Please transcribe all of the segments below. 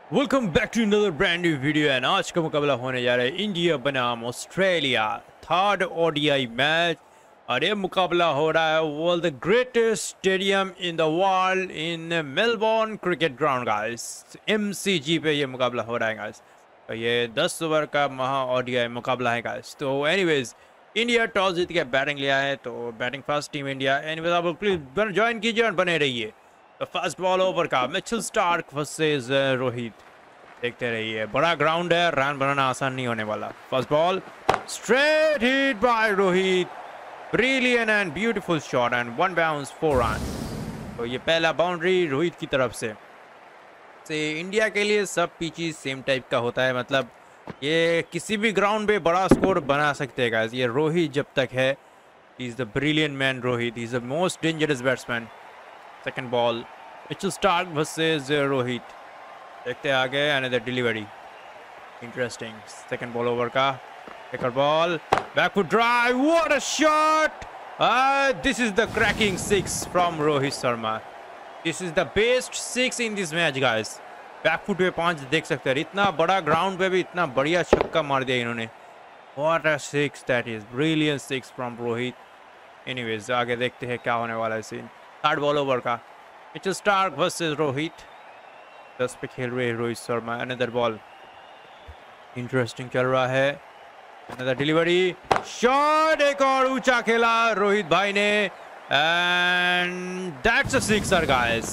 Welcome back to another brand new video and आज का मुकाबला होने जा रहा है इंडिया बनाम ऑस्ट्रेलिया थर्ड ओडीआई मैच। और ये मुकाबला हो रहा है world the greatest stadium in the world in Melbourne cricket ground guys. MCG पे ये मुकाबला हो रहा है गाइस। तो ये 10 ओवर का महा ओडीआई मुकाबला है गाइस। तो एनीवेज इंडिया टॉस जीत के बैटिंग लिया है, तो batting first team India. Anyways आप प्लीज ज्वाइन कीजिए और बने रहिए। तो फर्स्ट बॉल ओवर का मिचेल स्टार्क वर्सेस रोहित। देखते रहिए, बड़ा ग्राउंड है, रन बनाना आसान नहीं होने वाला। First ball straight hit by Rohit, brilliant and beautiful shot and one bounce 4 run. तो ये पहला बाउंड्री रोहित की तरफ से इंडिया के लिए सब पिचेस सेम टाइप का होता है, मतलब ये किसी भी ग्राउंड पे बड़ा स्कोर बना सकते हैं गाइस। ये रोहित जब तक है, he is the brilliant man. Rohit is the most dangerous batsman. Second ball Mitchell Starc versus Rohit. देखते हैं आगे, another delivery interesting. Second ball over का एक और ball, backfoot drive, what a shot. This is the cracking 6 from Rohit Sharma. This is the best 6 in this match guys. Backfoot पे 5 देख सकते हैं, इतना बड़ा ग्राउंड पे भी इतना बढ़िया छक्का मार दिया इन्होंने। What a 6 that is, brilliant 6 from Rohit. Anyways आगे देखते हैं क्या होने वाला है सीन। थर्ड बॉल ओवर का मिचेल स्टार्क वर्सेस रोहित। 10 पे खेल रहे हैं Rohit Sharma. Another ball interesting चल रहा है। अनदर डिलीवरी शॉट, एक और ऊंचा खेला रोहित भाई ने and that's a sixer guys.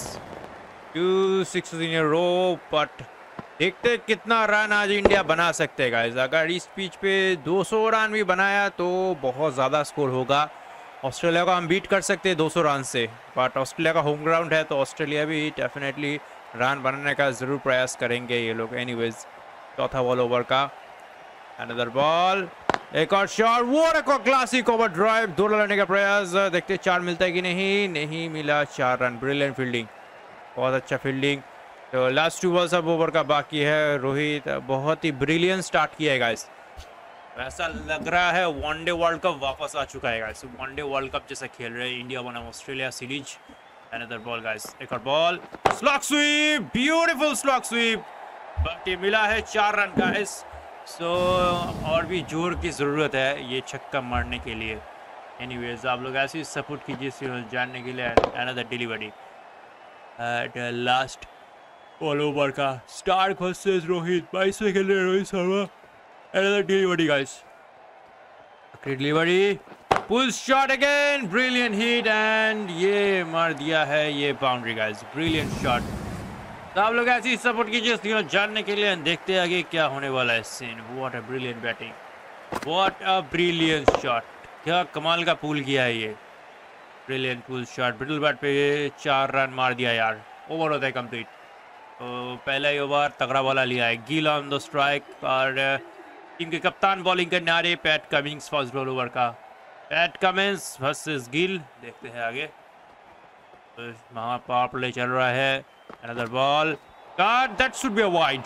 2 6 in a row. But देखते कितना रन आज इंडिया बना सकते हैं गाइस। अगर इस पिच पे 200 रन भी बनाया तो बहुत ज़्यादा स्कोर होगा। ऑस्ट्रेलिया को हम बीट कर सकते हैं 200 रन से, बट ऑस्ट्रेलिया का होम ग्राउंड है तो ऑस्ट्रेलिया भी डेफिनेटली रन बनाने का ज़रूर प्रयास करेंगे ये लोग। एनीवेज चौथा बॉल ओवर का अनदर बॉल, एक और shot, what a classic over drive. 2 run लेने का प्रयास, देखते 4 मिलता है कि नहीं। नहीं मिला, 4 रन। ब्रिलियंट फील्डिंग, बहुत अच्छा फील्डिंग। तो लास्ट 2 बॉल्स अब ओवर का बाकी है। रोहित बहुत ही ब्रिलियंट स्टार्ट किया है गाइस। ऐसा लग रहा है वनडे वर्ल्ड कप वापस आ चुका है गाइस। वनडे वर्ल्ड कप जैसा खेल रहे हैं इंडिया बनाम Australia series. Another ball guys, एक और ball, slog sweep, beautiful slog sweep. But ये मिला है 4 रन गाइस। सो और भी जोर की ज़रूरत है ये छक्का मारने के लिए। एनीवेज आप लोग ऐसे ही सपोर्ट कीजिए जानने के लिए। Another delivery at last ball over का स्टार्क वर्सेस रोहित। 22 में खेल रहे Rohit Sharma. Another delivery guys, delivery, pull shot again, brilliant hit and ये मार दिया है ये बाउंड्री गाइस। Brilliant shot. तो आप लोग ऐसे ही सपोर्ट कीजिए जानने के लिए। देखते हैं आगे क्या होने वाला है scene. What a brilliant batting, what a brilliant shot. क्या कमाल का पुल किया है ये, brilliant pull shot. Brittle bat पे 4 रन मार दिया यार। ओवर होता है कंप्लीट। तो पहला ही ओवर तगड़ा वाला लिया है। गिल ऑन द स्ट्राइक और टीम के कप्तान बॉलिंग करने आ रहे Pat Cummins. First ball over का पैट कमिंस वर्सेस गिल। देखते हैं आगे, तो वहाँ पावर प्ले चल रहा है। Another ball, god that should be a wide.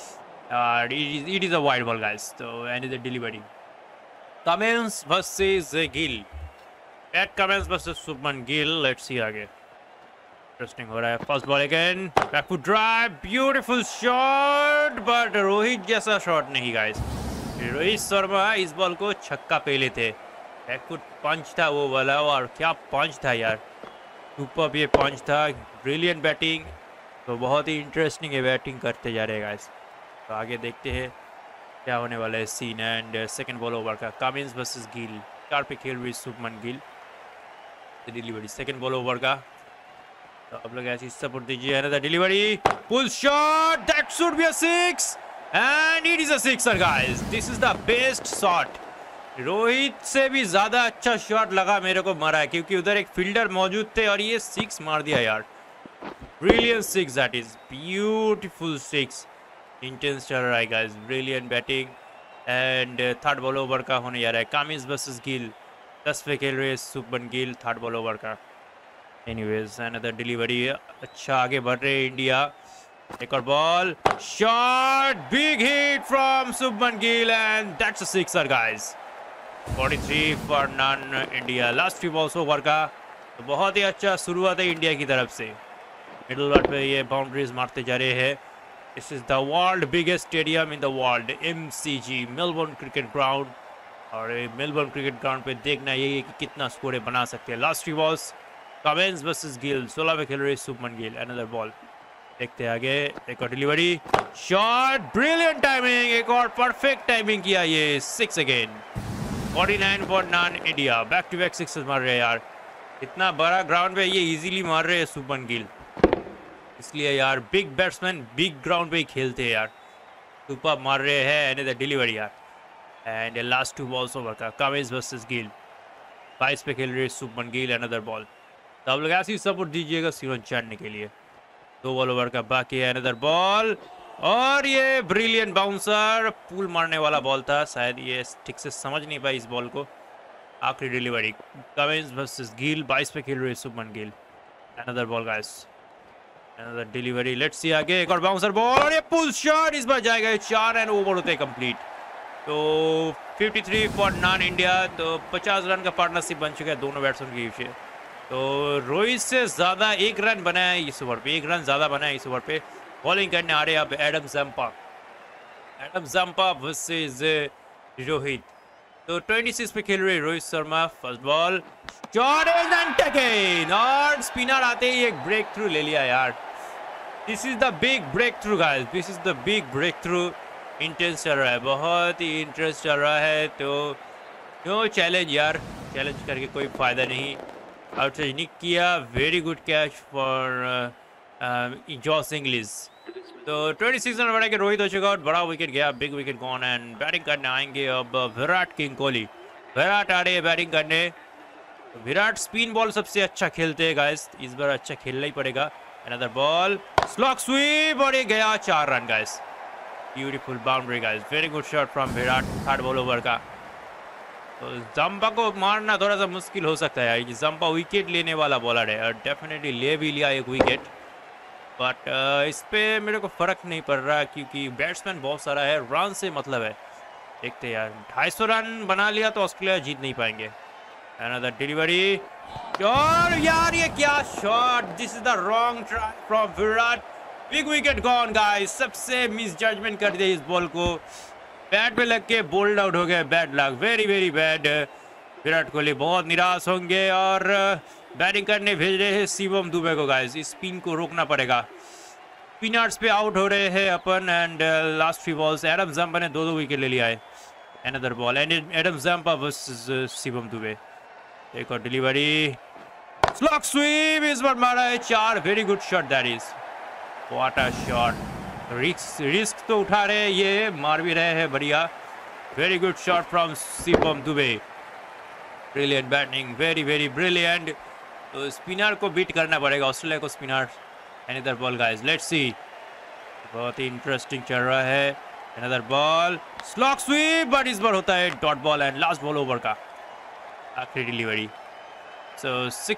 It is a wide ball guys. तो another delivery, Cummins versus Gill, Pat Cummins versus Shubman Gill. Let's see आगे, इंटरेस्टिंग हो रहा है। First ball again, backfoot drive, beautiful shot, but Rohit जैसा shot नहीं guys. Rohit Sharma इस ball को छक्का पे लेते। बैकफुट पंच था वो वाला, और क्या पंच था यार, सुपर ये पंच था। Brilliant batting. तो बहुत ही इंटरेस्टिंग है बैटिंग करते जा रहे हैं गाइस। तो आगे देखते हैं क्या होने वाला है scene. And second ball over का कमिंस वर्सेस गिल। 4 पे खेल रही Shubman Gill. Delivery second ball over का, तो आप लोग ऐसी सपोर्ट दीजिए। Another delivery, pull shot, that should be a 6 and it is a sixer guys. This is the best shot. Rohit से भी ज्यादा अच्छा शॉट लगा मेरे को मारा है, क्योंकि उधर एक फील्डर मौजूद थे और ये 6 मार दिया यार। Brilliant 6, that is beautiful 6। Intense चल रहा है guys, brilliant batting. And third ball over का होने जा रहा है कमिंस वर्सेस गिल। 10 पे खेल रहे हैं Shubman Gill. Third ball over का। एनीवेज अनदर डिलीवरी, अच्छा आगे बढ़ रहे हैं इंडिया। एक और ball, shot, big hit from Shubman Gill and that's a sixer guys. 43 for none India. Last 3 balls over का। तो बहुत ही अच्छा शुरुआत है इंडिया की तरफ से। मिडल वर्ड पे ये बाउंड्रीज मारते जा रहे हैं। This is the world biggest stadium in the world, MCG Melbourne cricket ground. और मेलबोर्न क्रिकेट ग्राउंड पे देखना यही है कि कितना स्कोर बना सकते हैं। Last 3 balls, Cummins versus Gill, 16 पे खेल रहे शुभमन गिल। अनदर बॉल, देखते हैं आगे, एक और डिलीवरी, शॉट, ब्रिलियंट टाइमिंग, एक और परफेक्ट टाइमिंग किया ये। 6 again, 49 for none India. Back to back 6 मार रहे हैं यार। इतना बड़ा ग्राउंड पे ये इजीली मार रहे हैं शुभमन गिल, इसलिए यार बिग बैट्समैन बिग ग्राउंड पे ही खेलते हैं यार। सुपर मार रहे हैं। अनदर डिलीवरी यार, एंड लास्ट 2 बॉल्स ओवर का, कमिंस वर्सेस गिल। 22 पे खेल रहे हैं शुभमन गिल। अनदर बॉल, तो आप लोग ऐसे ही सपोर्ट दीजिएगा सीरोन चढ़ने के लिए। 2 बॉल ओवर का बाकी है। अनदर बॉल, और ये ब्रिलियंट बाउंसर, पुल मारने वाला बॉल था शायद, ये ठीक से समझ नहीं पाई इस बॉल को। आखिरी डिलीवरी, कमिंस वर्सेस गिल। 22 पे खेल रहे हैं Shubman Gill. Another ball guys, another delivery, let's see आगे, एक और बाउंसर बॉल, और ये पुल शॉट इस बार जाएगा। 4 रन ओवर होते हैं कंप्लीट। तो 53 फॉर नॉन इंडिया। तो 50 रन का पार्टनरशिप बन चुका है दोनों बैट्समैन के बीच। तो रोहित से ज़्यादा 1 रन बनाया है इस ओवर पे, 1 रन ज़्यादा बनाया इस ओवर पे। बॉलिंग करने आ रहे हैं अब Adam Zampa. Adam Zampa versus Rohit. तो 26 पे खेल रहे Rohit Sharma. First ball, shot and taken, और स्पिनर आते ही एक ब्रेक थ्रू ले लिया यार। This is the big breakthrough guys, this is the big breakthrough. Intense चल रहा है, बहुत ही इंटरेस्ट चल रहा है। तो नो चैलेंज यार, चैलेंज करके कोई फ़ायदा नहीं। आउटसाइड निक किया, very good catch for Josh Inglis. तो 26 रन बढ़ा के रोहित हो चुका, बड़ा विकेट गया, big wicket gone. And batting करने आएंगे अब विराट किंग कोहली। विराट आ रहे हैं बैटिंग करने। विराट स्पिन बॉल सबसे अच्छा खेलते हैं गाइस, इस बार अच्छा खेलना ही पड़ेगा। अनदर बॉल, स्लॉग स्वीप, और ये गया 4 run guys. Beautiful boundary guys, very good shot from Virat. 3rd ball over का। तो जंपा को मारना थोड़ा सा मुश्किल हो सकता है यार, जंपा विकेट लेने वाला बॉलर है और डेफिनेटली ले भी लिया एक विकेट। बट इस पे मेरे को फ़र्क नहीं पड़ रहा क्योंकि बैट्समैन बहुत सारा है, रन से मतलब है। देखते यार, 250 रन बना लिया तो ऑस्ट्रेलिया जीत नहीं पाएंगे। अनदर डिलीवरी, और यार ये क्या shot, this is the wrong try from Virat. Big wicket gone guys, सबसे मिस जजमेंट कर दिया इस बॉल को, बैट पे लग के बोल्ड आउट हो गया। Bad luck, very very bad. Virat Kohli बहुत निराश होंगे और बैटिंग करने भेज रहे हैं शिवम दुबे को गाइस। इस स्पिन को रोकना पड़ेगा। स्पिनर्स पे आउट हो रहे हैं अपन। And last 3 balls, Adam Zampa ने 2 विकेट ले लिया है। Another ball, and Adam Zampa versus Shivam Dube. एक और डिलीवरी, स्लॉग स्वीप, इस बार मारा है 4। Very good shot that is, what a shot. Risk तो उठा रहे हैं ये, मार भी रहे हैं बढ़िया। Very good shot from Shivam Dube, brilliant batting, very very brilliant. तो स्पिनर को बीट करना पड़ेगा ऑस्ट्रेलिया को, spinner. Another ball guys, let's see, बहुत ही इंटरेस्टिंग चल रहा है। Another ball, slog sweep, but इस बार होता है dot ball. And last ball over का आखिरी डिलीवरी। So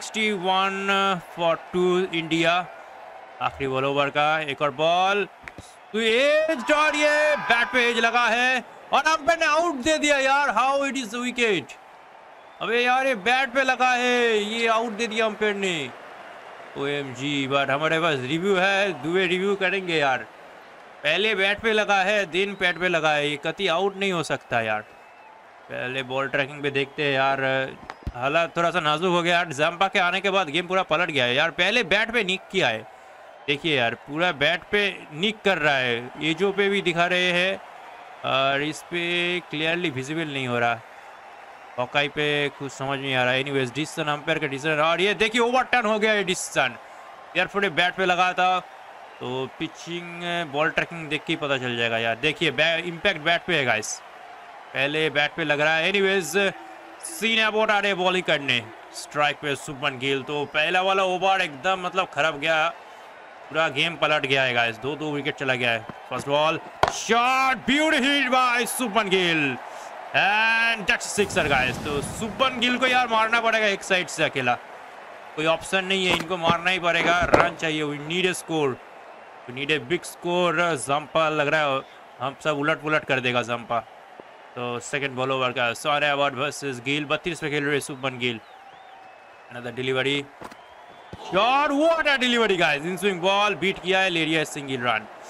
61 for 2 India. आखिरी बॉल ओवर का, एक और बॉल, तो एज, और ये बैट पे एज लगा है और अंपायर ने आउट दे दिया यार। हाउ इट इज विकेट, अबे यार ये बैट पे लगा है, ये आउट दे दिया अंपायर ने। OMG, बट हमारे पास रिव्यू है, दुबे रिव्यू करेंगे यार। पहले बैट पे लगा है, दिन पैड पे लगा है, ये कभी आउट नहीं हो सकता यार। पहले बॉल ट्रैकिंग पे देखते हैं यार। हालात थोड़ा सा नाजुक हो गया यार, जंपा के आने के बाद गेम पूरा पलट गया है यार। पहले बैट पे निक किया है, देखिए यार पूरा बैट पे निक कर रहा है। एजो पे भी दिखा रहे हैं और इस पे क्लियरली विजिबल नहीं हो रहा। हॉकाई पे कुछ समझ नहीं आ रहा। एनीवेज, डिसीजन अंपायर का डिसीजन, और ये देखिए ओवरटर्न हो गया ये डिसीजन। एयरफोर्ड बैट पे लगा था, तो पिचिंग बॉल ट्रैकिंग देख के ही पता चल जाएगा यार। देखिए इम्पैक्ट बैट पे है गाइस, पहले बैट पे लग रहा है। एनीवेज, सीन अबाउट आ रहे बॉलिंग करने, स्ट्राइक पे शुभमन गिल। तो पहला वाला ओवर एकदम मतलब खराब गया, पूरा गेम पलट गया है गाइस। 2 विकेट चला गया है। First ball, shot, beauty hit by Shubman Gill, and that's sixer guys. तो शुभमन गिल को यार मारना पड़ेगा एक साइड से अकेला, कोई ऑप्शन नहीं है, इनको मारना ही पड़ेगा। रन चाहिए, we need a score, we need a big score. Zampa लग रहा है हम सब उलट पुलट कर देगा जंपा। तो सेकंड बॉल ओवर का, सॉरी अबाउट वर्सेस गिल। 32 पे खेल रहे Shubman Gill. Another delivery, shot, what a delivery guys, in swing ball, beat किया है, ले लिया है single run.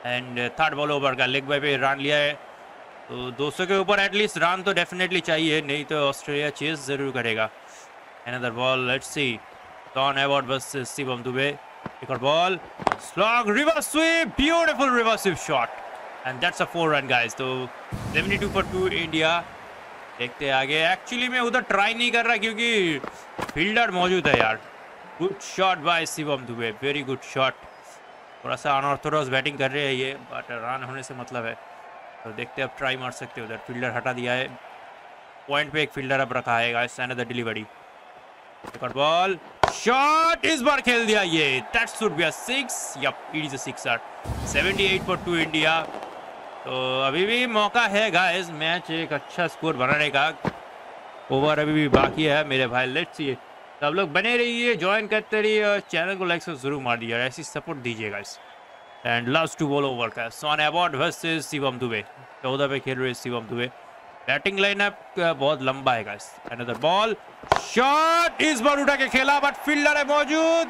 And third ball over का लेग बाय पे रन लिया है, तो 200 के ऊपर एटलीस्ट रन तो डेफिनेटली चाहिए, नहीं तो ऑस्ट्रेलिया चेस जरूर करेगा। Another ball, let's see, Sean Abbott versus Shivam Dube. एक और ball, slog, reverse sweep, beautiful reverse sweep shot and that's a 4 run guys. तो 72 for 2 इंडिया। देखते आगे। एक्चुअली मैं उधर ट्राई नहीं कर रहा क्योंकि फील्डर मौजूद है यार। Good shot by Shivam Dube, very good shot. थोड़ा सा अनऑर्थोडॉक्स बैटिंग कर रहे हैं ये, बट रन होने से मतलब है, तो देखते अब ट्राई मार सकते हो। उधर फील्डर हटा दिया है, पॉइंट पे एक फील्डर अब रखा है गाइस। अनदर डिलीवरी, एक और बॉल, शॉट, इस बार खेल दिया ये, that should be a 6, yep it is a sixer. 78 for 2 India. तो अभी भी मौका है गाइस मैच एक अच्छा स्कोर बनाने का, ओवर अभी भी बाकी है मेरे भाई। लेट्स सी, सब लोग बने रहिए, ज्वाइन करते रहिए और चैनल को लाइक से जरूर मार दीजिए, ऐसी सपोर्ट दीजिए guys. And last 2 ball over का, Sean Abbott versus Shivam Dube. 14 पे खेल रहे शिवम दुबे। बैटिंग लाइनअप बहुत लंबा है गाइस। अनदर बॉल, शॉट, इस बार उठा के खेला बट फील्डर है मौजूद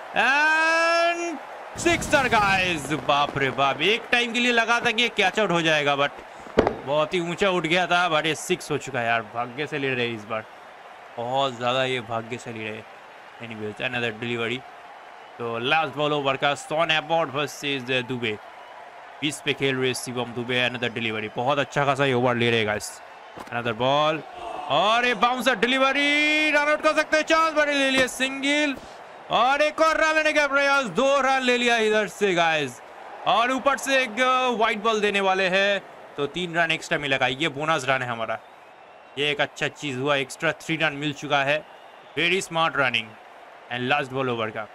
एंड सिक्सर गाइस। बाप रे बाप, एक टाइम के लिए लगा था कि ये कैच आउट हो जाएगा, बट बहुत ही ऊंचा उठ गया था, बट ये 6 हो चुका है यार। भाग्य से ले रहे इस बार, बहुत ज़्यादा ये भाग्य से ले रहे। Anyways, another delivery. तो लास्ट बॉल ओवर का, शॉन एबॉट वर्सेस दुबे। 20 पे खेल रहे शिवम दुबे। अनदर डिलीवरी, बहुत अच्छा खासा ये ओवर ले रहे गाइस। अनदर बॉल और ये बाउंसर डिलीवरी, रन आउट कर सकते हैं, चांस बड़े ले लिए, सिंगल और एक और रन लेने का प्रयास, 2 रन ले लिया इधर से गाइस। और ऊपर से एक वाइट बॉल देने वाले हैं, तो 3 रन एक्स्ट्रा मिलेगा, ये बोनस रन है हमारा। ये एक अच्छा चीज़ हुआ, एक्स्ट्रा 3 रन मिल चुका है, very smart running. And last ball over का,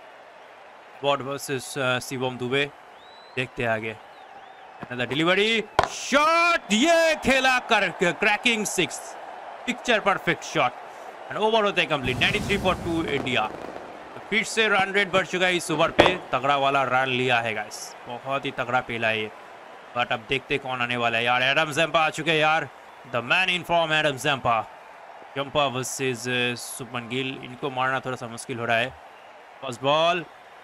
बॉट वर्सेस शिवम दुबे। देखते हैं आगे। अनदर डिलीवरी, शॉट, ये खेला कर cracking 6, picture perfect shot and over होते हैं कंप्लीट। 93 for 2 India. तो फिर से रन रेट बढ़ चुका है इस ओवर पे, तगड़ा वाला रन लिया है गाइस, बहुत ही तगड़ा पेला है ये। बट अब देखते कौन आने वाला है यार। एडम जम्पा आ चुके हैं यार, the man in form Adam Zampa. Zampa versus Suman Gill, इनको मारना थोड़ा सा मुश्किल हो रहा है। फर्स्ट बॉल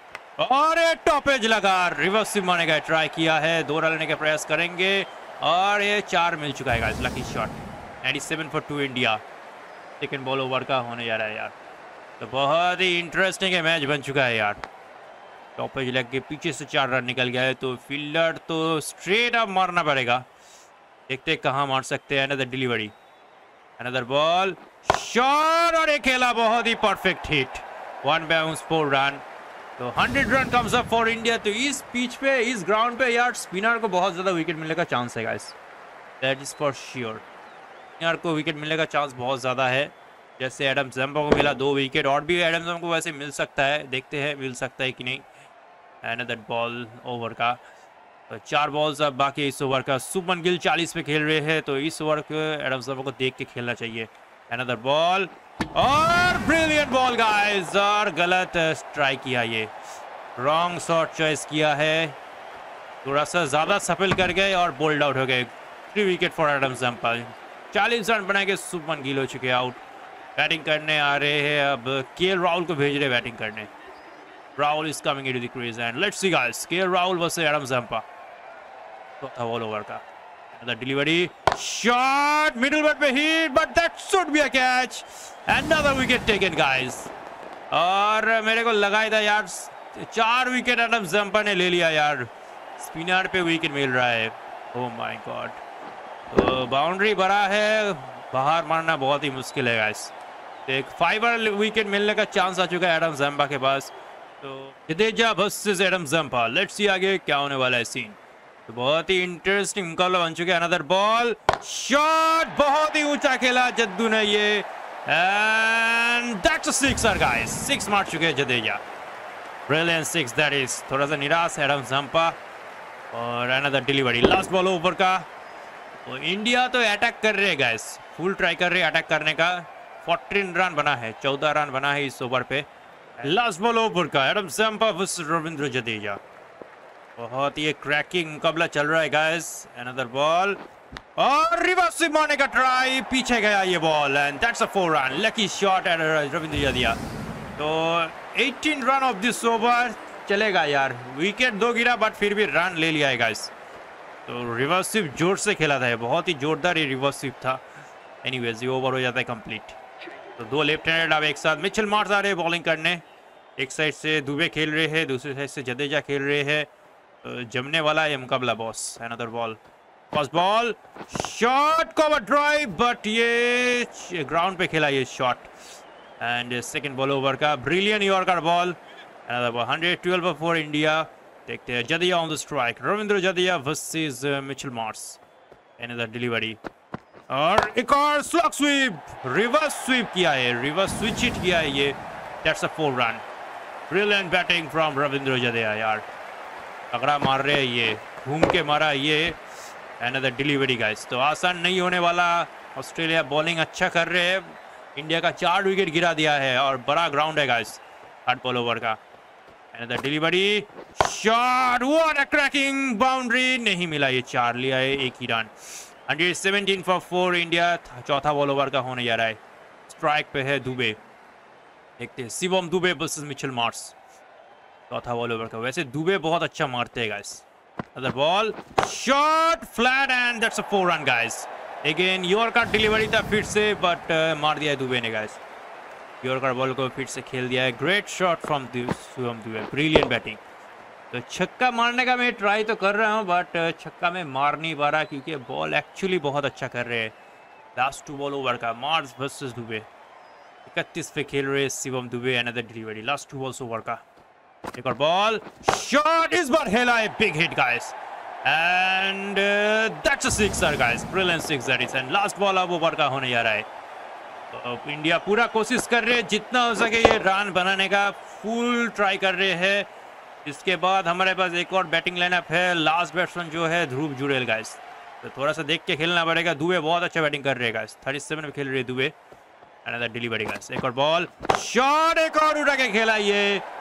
और टॉप एज लगा, रिवर्स स्विंग मारने का ट्राई किया है, 2 रन लेने का प्रयास करेंगे और ये 4 मिल चुका है guys, lucky shot. 97 for 2 India. Second ball over का होने जा रहा है यार, तो बहुत ही इंटरेस्टिंग है मैच बन चुका है यार। टॉप एज लग के पीछे से 4 रन निकल गया है, तो फील्डर तो स्ट्रेट अप मारना पड़ेगा, देखते कहाँ मार सकते हैं। Another delivery, another ball, shot और एक खेला, बहुत ही परफेक्ट हिट, 1 बाउंस 4 रन। तो 100 run comes up for India. तो इस पिच पे, इस ग्राउंड पे यार स्पिनर को बहुत ज़्यादा विकेट मिलने का चांस है guys, that is for sure. Spinner को विकेट मिलने का चांस बहुत ज़्यादा है, जैसे एडम जम्पा को मिला 2 विकेट, और भी एडम जम्पा को वैसे मिल सकता है, देखते हैं मिल सकता है कि नहीं। अनदर बॉल ओवर का, तो 4 बॉल्स अब बाकी इस ओवर का। सुमन गिल 40 पे खेल रहे हैं, तो इस ओवर को एडम जम्पा को देख के खेलना चाहिए। अनदर बॉल और ब्रिलियंट बॉल गाइस, और गलत स्ट्राइक किया, ये रॉन्ग शॉट चॉइस किया है, थोड़ा सा ज़्यादा सफल कर गए और बोल्ड आउट हो गए। 3 wicket for Adam Zampa. 40 run बना के सुमन गिल हो चुके आउट। बैटिंग करने आ रहे हैं अब, केएल राहुल को भेज रहे बैटिंग करने। Rahul is coming into the crease and let's see guys, KL Rahul versus Adam Zampa. चौथा बॉल ओवर का, another delivery, shot, middle bat पे hit, but that should be a catch. Another wicket taken guys, और मेरे को लगा था यार 4 wicket Adam Zampa ने ले लिया यार, स्पिनर पे विकेट मिल रहा है, ओह माय गॉड। तो बाउंड्री बड़ा है, बाहर मारना बहुत ही मुश्किल है गाइस। एक 5 विकेट मिलने का चांस आ चुका है एडम जम्पा के पास। तो Jadeja versus Adam Zampa, let's see आगे क्या होने वाला है सीन। तो बहुत ही इंटरेस्टिंग मुकाबला बन चुका है। अनदर बॉल, शॉट, बहुत ही ऊंचा खेला जद्दू ने ये, and that's a sixer guys, 6 मार चुके हैं जडेजा, ब्रिलियंट 6 दैट इज। थोड़ा सा निराश है एडम जम्पा। और another delivery, last ball over का। तो इंडिया तो अटैक कर रहे हैं गाइस, फुल ट्राई कर रहे हैं अटैक करने का। 14 रन बना है, 14 रन बना है इस ओवर पे। लास्ट बॉल ओवर का, Adam Zampa versus Ravindra Jadeja. बहुत ही क्रैकिंग मुकाबला चल रहा है गाइस। अनदर बॉल और रिवर्स स्विंग मारने का ट्राई, पीछे गया ये ball and that's a 4 run, lucky shot at Ravindra Jadeja. तो 18 रन ऑफ दिस ओवर, चलेगा यार, विकेट 2 गिरा बट फिर भी रन ले लिया है गाइस। तो रिवर्स स्वीप जोर से खेला था, बहुत ही जोरदार ये रिवर्स स्वीप था। एनीवेज ये ओवर हो जाता है कंप्लीट। तो 2 लेफ्ट हैंडेड अब एक साथ मिचेल मार्श आ रहे हैं बॉलिंग करने। एक साइड से दुबे खेल रहे हैं, दूसरी साइड से जडेजा खेल रहे हैं। तो जमने वाला है मुकाबला boss. Another ball, first ball, shot, cover drive, but ये ग्राउंड पे खेला ये shot. And second ball over का brilliant yorker ball. Another ball, 112 for India. देखते हैं Jadeja on the strike, Ravindra Jadeja versus Mitchell Marsh. Another delivery और एक और स्लॉग स्वीप, रिवर्स स्वीप किया है, रिवर्स स्विच हिट किया है ये। That's a 4 run. Brilliant batting from Ravindra Jadeja यार, तगड़ा मार रहे हैं ये, घूम के मारा ये। अनदर डिलीवरी गाइस, तो आसान नहीं होने वाला। ऑस्ट्रेलिया बॉलिंग अच्छा कर रहे हैं, इंडिया का 4 विकेट गिरा दिया है और बड़ा ग्राउंड है गाइस। 8 बॉल ओवर का another delivery, shot, what a cracking boundary, नहीं मिला, ये 4 लिया है, 1 ही रन। 117 for 4 India. चौथा बॉल ओवर का होने जा रहा है। स्ट्राइक पे है दुबे, देखते हैं Shivam Dube versus Mitchell Marsh. चौथा बॉल ओवर का, वैसे दुबे बहुत अच्छा मारते हैं guys. Other ball, shot, flat and that's a 4 run guys. Again yorker delivery था फिर से, बट मार दिया है दुबे ने गाइस। यॉर्कर बॉल को फिर से खेल दिया है। Great shot from Shivam Dube, brilliant batting. तो छक्का मारने का मैं ट्राई तो कर रहा हूँ, बट छक्का में मार नहीं पा रहा क्योंकि बॉल एक्चुअली बहुत अच्छा कर रहे हैं। लास्ट 2 बॉल ओवर का, मार्श वर्सेस दुबे। 31 पे खेल रहे Shivam Dube. Another delivery, last 2 balls over का, एक और बॉल, शॉट, इस बार हेला है, big hit guys. And that's a sixer guys, brilliant six that is. And last ball अब ओवर का होने जा रहा है। तो इंडिया पूरा कोशिश कर रहे हैं जितना हो सके ये रन बनाने का, फुल ट्राई कर रहे हैं। इसके बाद हमारे पास एक और बैटिंग लाइनअप है। लास्ट बैट्समैन जो है ध्रुव जुरेल गाइस, तो थोड़ा सा देख के खेलना पड़ेगा। दुबे बहुत अच्छा बैटिंग कर रहे हैं गाइस, 37 में खेल रहे हैं दुबे। अनदर डिलीवरी गाइस, एक और बॉल, शॉट, एक और उठा के खेला ये,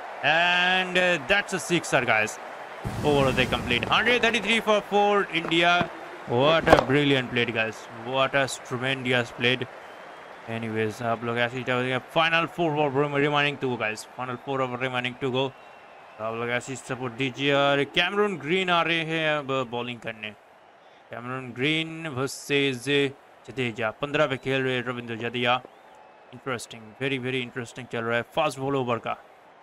and that's a sixer guys. Over होते complete. 133 for 4 India. What a brilliant played guys, what a tremendous played. Anyways आप लोग ऐसे ही चाहोगे। Final 4 over remaining to go guys, final 4 over remaining to go. आप लोग ऐसी सपोर्ट दीजिए। और कैमरून ग्रीन आ रहे हैं अब बॉलिंग करने। कैमरून ग्रीन वर्सेस जडेजा, 15 पे खेल रहे हैं Ravindra Jadeja. Interesting, very very interesting चल रहा है। फास्ट बॉल ओवर का,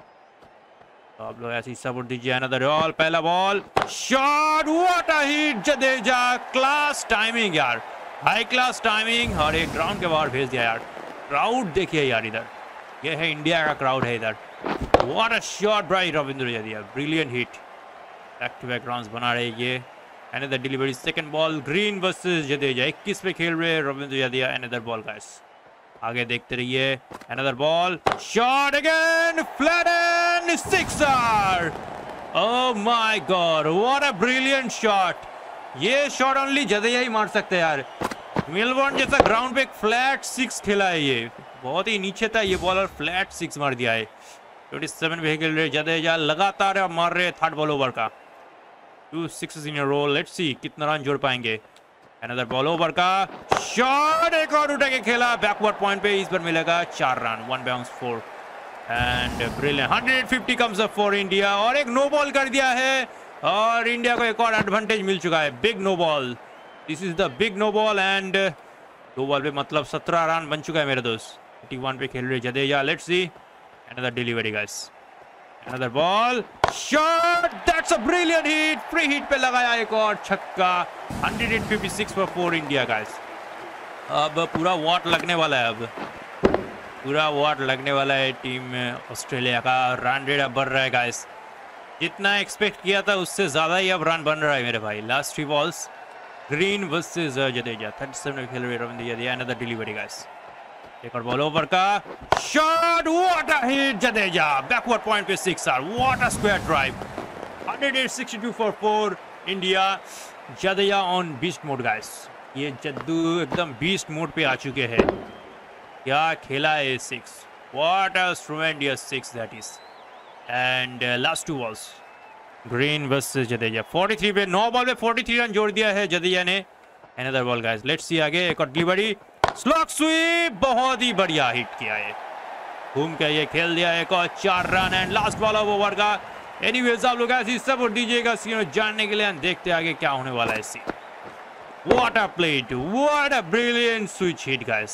तो आप लोग ऐसी सपोर्ट दीजिए। अनदर बॉल, पहला ball, shot, what a hit, Jadeja, class timing यार, हाई क्लास टाइमिंग। और एक ग्राउंड के बाहर भेज दिया यार। क्राउड देखिए यार, इधर ये है इंडिया का क्राउड है इधर। What a shot by Ravindra Jadeja, brilliant hit. Back to back runs बना रहे ये। Another delivery, second ball, Green versus Jadeja, 21 पे खेल रहे हैं Ravindra Jadeja. Another ball guys, आगे देखते रहिए। Another ball, shot again, flat and sixer. Oh my God, what a brilliant shot. ये शॉट ओनली जडेजा ही मार सकते हैं यार। मेलबोर्न जैसा ग्राउंड पे एक फ्लैट 6 खेला है ये, बहुत ही नीचे था ये बॉलर, फ्लैट 6 मार दिया है। 27 पे खेल रहे जडेजा, लगातार मार रहे। 3rd बॉल ओवर का, 2 6s in a row. Let's see कितना रन जोड़ पाएंगे। अनदर बॉल ओवर का, शॉट, एक और उठा के खेला बैकवर्ड पॉइंट पे, इस पर मिलेगा 4 run, 1 bounce 4। And brilliant, 150 comes up for India. और एक नो बॉल कर दिया है और इंडिया को एक और एडवांटेज मिल चुका है। Big no ball, this is the big no ball. And 2 ball पे मतलब 17 रन बन चुका है मेरे दोस्त। 81 पे खेल रहे जडेजा। Let's see another delivery guys. Another ball, shot, that's a brilliant hit, free hit पे लगाया एक और छक्का। 156 फॉर 4 इंडिया गाइस। अब पूरा वॉट लगने वाला है, अब पूरा वॉट लगने वाला है टीम ऑस्ट्रेलिया का। रन रेट अब बढ़ रहा है गाइस, जितना एक्सपेक्ट किया था उससे ज़्यादा ही अब रन बन रहा है मेरे भाई। Last 3 balls, Green versus Jadeja, 37 में खेल रहे Ravindra Jadeja. Another delivery guys, एक और बॉल ओवर का, shot, what a hit, Jadeja, backward point पे sixer, what a square drive. 162 for 4 India. Jadeja on beast mode guys, ये जद्दू एकदम बीस्ट मोड पे आ चुके हैं। क्या खेला है 6, what a tremendous 6 that is. And last 2 balls, Green versus Jadeja, 43 पे 9 बॉल पे 43 रन जोड़ दिया है जडेजा ने। Another ball guys, let's see आगे। एक और डिलीवरी, स्लॉग स्वीप, बहुत ही बढ़िया हिट किया है, घूम के ये खेल दिया एक और 4 run. And last ball of over का, एनीवेज आप लोग ऐसी सपोर्ट दीजिएगा सीन जानने के लिए, हम देखते आगे क्या होने वाला है scene. What a play, what a brilliant switch hit guys,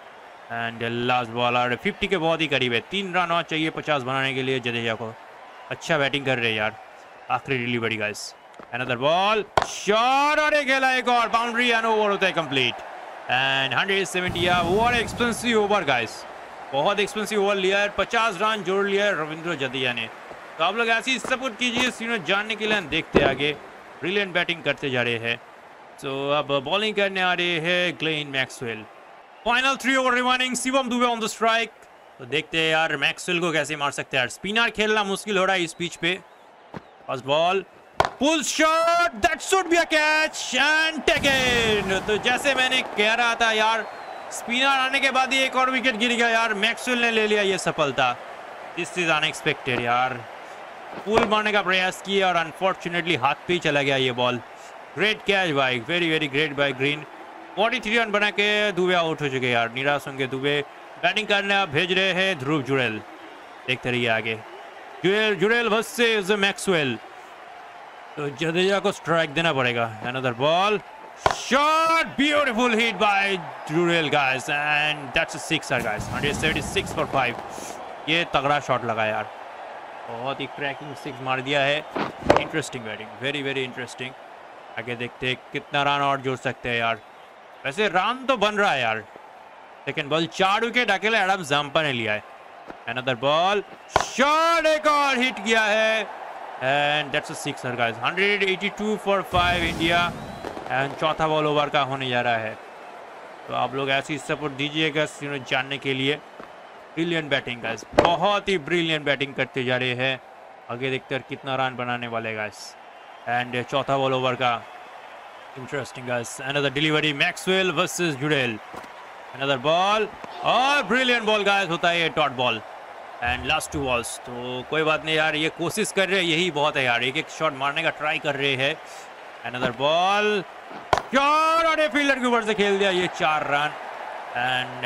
and last ball और 50 के बहुत ही करीब है, 3 रन और चाहिए 50 बनाने के लिए जडेजा को। अच्छा बैटिंग कर रहे हैं यार, आखिरी delivery guys, another ball shot और एक खेला, एक और बाउंड्री एंड ओवर होता है complete and 170। What expensive over guys, बहुत एक्सपेंसिव ओवर लिया है, 50 रन जोड़ लिया है रविंद्र जडेजा ने। तो आप लोग ऐसी सपोर्ट कीजिए सीन जानने के लिए, हम देखते आगे। ब्रिलियंट बैटिंग करते जा रहे हैं। तो अब बॉलिंग करने आ रहे हैं Glenn Maxwell. Final 3 over remaining, Shivam Dube on the strike. तो देखते हैं यार मैक्सवेल को कैसे मार सकते हैं यार, स्पिनर खेलना मुश्किल हो रहा है इस पिच पे। First ball pull shot, that should be a catch and taken. तो जैसे मैंने कह रहा था यार, स्पिनर आने के बाद ही एक और विकेट गिर गया यार, मैक्सवेल ने ले लिया ये सफलता। दिस इज अनएक्सपेक्टेड यार, पुल मारने का प्रयास किया और अनफॉर्चुनेटली हाथ पे ही चला गया ये ball. Great catch by, very very great by Green. 43 run बना के दुबे आउट हो चुके यार, निराश होंगे दुबे। बैटिंग करने आप भेज रहे हैं ध्रुव जुड़ेल, देखते रहिए आगे। जुड़ेल वर्सेस मैक्सवेल। तो जडेजा को स्ट्राइक देना पड़ेगा। Another ball shot, beautiful hit by Jurel guys and that's a sixer guys, 176 for 5। ये तगड़ा शॉट लगा यार, बहुत ही क्रैकिंग सिक्स मार दिया है। Interesting batting, very very interesting. आगे देखते हैं कितना रन और जोड़ सकते हैं यार। वैसे रन तो बन रहा है यार, लेकिन बॉल 4 विकेट अकेले एडम जाम्पा ने लिया है। अनदर बॉल शॉट, एक और हिट किया है and that's a sixer guys, 182 for 5 India and चौथा बॉल ओवर का होने जा रहा है। तो आप लोग ऐसी सपोर्ट दीजिएगा जानने के लिए। ब्रिलियंट बैटिंग गाइस, बहुत ही ब्रिलियंट बैटिंग करते जा रहे हैं। आगे देखते हैं कितना रन बनाने वाले गाइस एंड चौथा बॉल ओवर का। Interesting guys, another delivery Maxwell versus Jurel. Another ball और ब्रिलियंट बॉल गाइस, होता है ये dot ball and last 2 balls. तो कोई बात नहीं यार, ये कोशिश कर रहे हैं, यही बहुत है यार, एक एक शॉट मारने का ट्राई कर रहे हैं। अनदर बॉल शॉट और फील्डर के ऊपर से खेल दिया ये 4 run and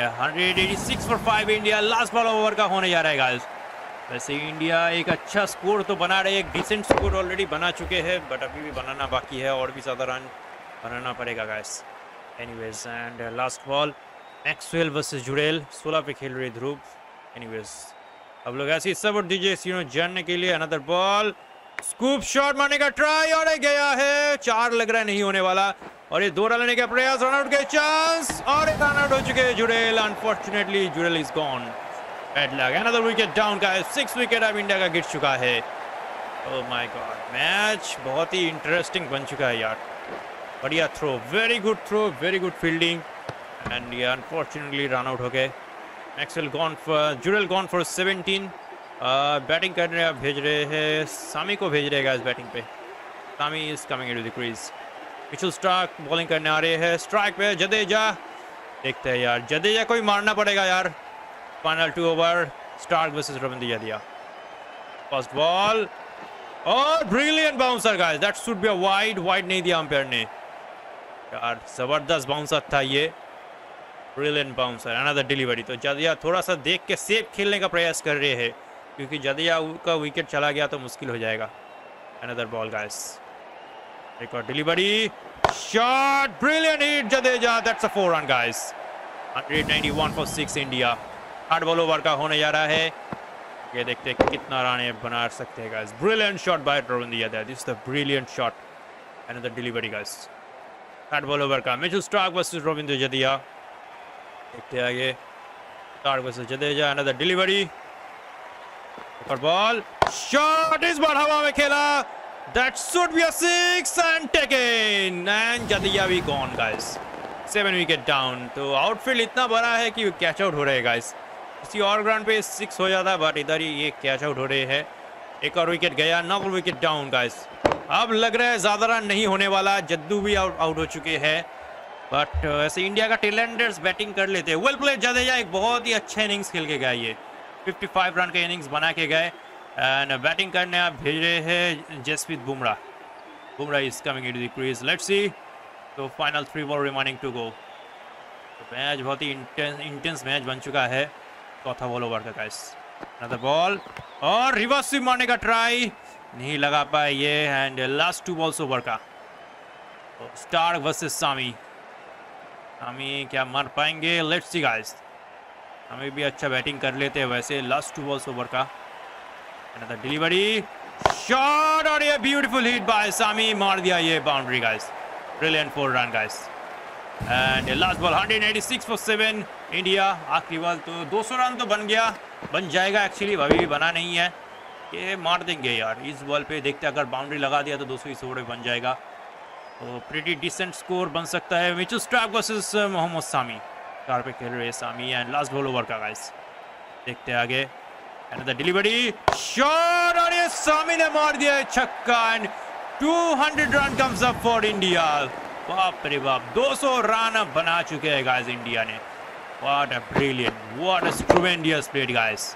186 for 5 India. Last ball over का होने जा रहा है गाइस। वैसे इंडिया एक अच्छा स्कोर तो बना रहे हैं, एक डिसेंट स्कोर ऑलरेडी बना चुके हैं, बट अभी भी बनाना बाकी है, और भी ज़्यादा रन बनाना पड़ेगा guys. Anyways and last ball Maxwell versus Jurel, 16 पे खेल रहे ध्रुव। एनीवेज अब लोग ऐसी सपोर्ट दीजिए जानने के लिए। अनदर बॉल स्कूप शॉट मारने का ट्राई और गया है, 4 लग रहा है नहीं होने वाला, और ये 2 रन लेने का प्रयास, रन आउट के चांस और एक रन आउट हो चुके हैं Jurel. Unfortunately Jurel is gone, bad luck. Another wicket down का है, 6 विकेट अब इंडिया का गिर चुका है। ओह माय गॉड, मैच बहुत ही इंटरेस्टिंग बन चुका है यार। बढ़िया throw, very good throw, very good fielding and ये अनफॉर्चुनेटली रन आउट हो गए। Maxwell gone for, Jurel gone for 17। Batting कर रहे हैं, भेज रहे हैं सामी को, भेज रहेगा इस बैटिंग पे। Sami is coming into the crease. Mitchell Starc bowling करने आ रहे हैं, स्ट्राइक पे जडेजा। देखते हैं यार, जडेजा को ही मारना पड़ेगा यार। Final 2 over, Starc versus Ravindra Jadeja. First ball और brilliant bouncer guys, that should be a wide, wide नहीं दिया अंपायर ने यार, जबरदस्त बाउंसर था ये, ब्रिलियंट बाउंसर। Another delivery. तो जडेजा थोड़ा सा देख के सेफ खेलने का प्रयास कर रहे हैं, क्योंकि जडेजा का विकेट चला गया तो मुश्किल हो जाएगा। अनदर बॉल गाइस, एक और delivery shot, brilliant hit Jadeja, that's a 4 run guys, 191 for 6 India. 8 ball over का होने जा रहा है। ये देखते हैं कितना रन बना सकते हैं guys. Brilliant shot by Ravindra Jadeja, this is the brilliant shot. Another delivery guys, 8 ball over का। Mitchell Starc versus Ravindra Jadeja, देखते हैं आगे। Starc versus Jadeja, another delivery, और बॉल शॉट, इस बार हवा में खेला, that should be a 6 and taken and Jadeja भी गॉन गाइस, 7 विकेट डाउन। तो आउटफील्ड इतना बड़ा है कि कैच आउट हो रहे हैं गाइस, किसी और ग्राउंड पे 6 हो जाता, बट इधर ही ये कैच आउट हो रहे हैं। एक और विकेट गया, 9 विकेट डाउन गाइस। अब लग रहा है ज्यादा रन नहीं होने वाला, जद्दू भी आउट हो चुके हैं, बट ऐसे इंडिया का टेलेंडर्स बैटिंग कर लेते हैं। वेल प्लेड जडेजा, एक बहुत ही अच्छा इनिंग्स खेल के गए, ये 55 रन का इनिंग्स बना के गए एंड बैटिंग करने आप भेज रहे हैं Jasprit Bumrah. Bumrah is coming into the crease, let's see. तो final 3 ball remaining to go. तो मैच बहुत ही इंटेंस मैच बन चुका है। चौथा बॉल ओवर का गाइस। अनदर बॉल और रिवर्स स्विंग मारने का ट्राई, नहीं लगा पाए ये। एंड लास्ट 2 बॉल्स ओवर का स्टार्क वर्सेस सामी। सामी क्या मार पाएंगे? Let's see guys. हमें भी अच्छा बैटिंग कर लेते हैं वैसे। लास्ट 2 बॉल्स ओवर का अनदर डिलीवरी शॉट और ये ब्यूटीफुल हिट बाय सामी, मार दिया ये boundary guys. Brilliant 4 run guys. And last ball 186 for 7 India. आखिरी बॉल तो 200 रन तो बन जाएगा एक्चुअली, अभी भी बना नहीं है। ये मार देंगे यार इस बॉल पे, देखते अगर बाउंड्री लगा दिया तो 220 ओवर बन जाएगा। तो प्रीटी डिसेंट स्कोर बन सकता है। Mitchell Starc versus Mohammed Shami. 4 पे खेल रहे हैं Shami. And last ball over का गाइस, देखते हैं आगे। अनदर डिलीवरी शॉट और ये सामी ने मार दिया छक्का। And 200 run comes up for India. बाप रे बाप, 200 रन बना चुके हैं गाइस इंडिया ने। What a brilliant, what a stupendous played guys.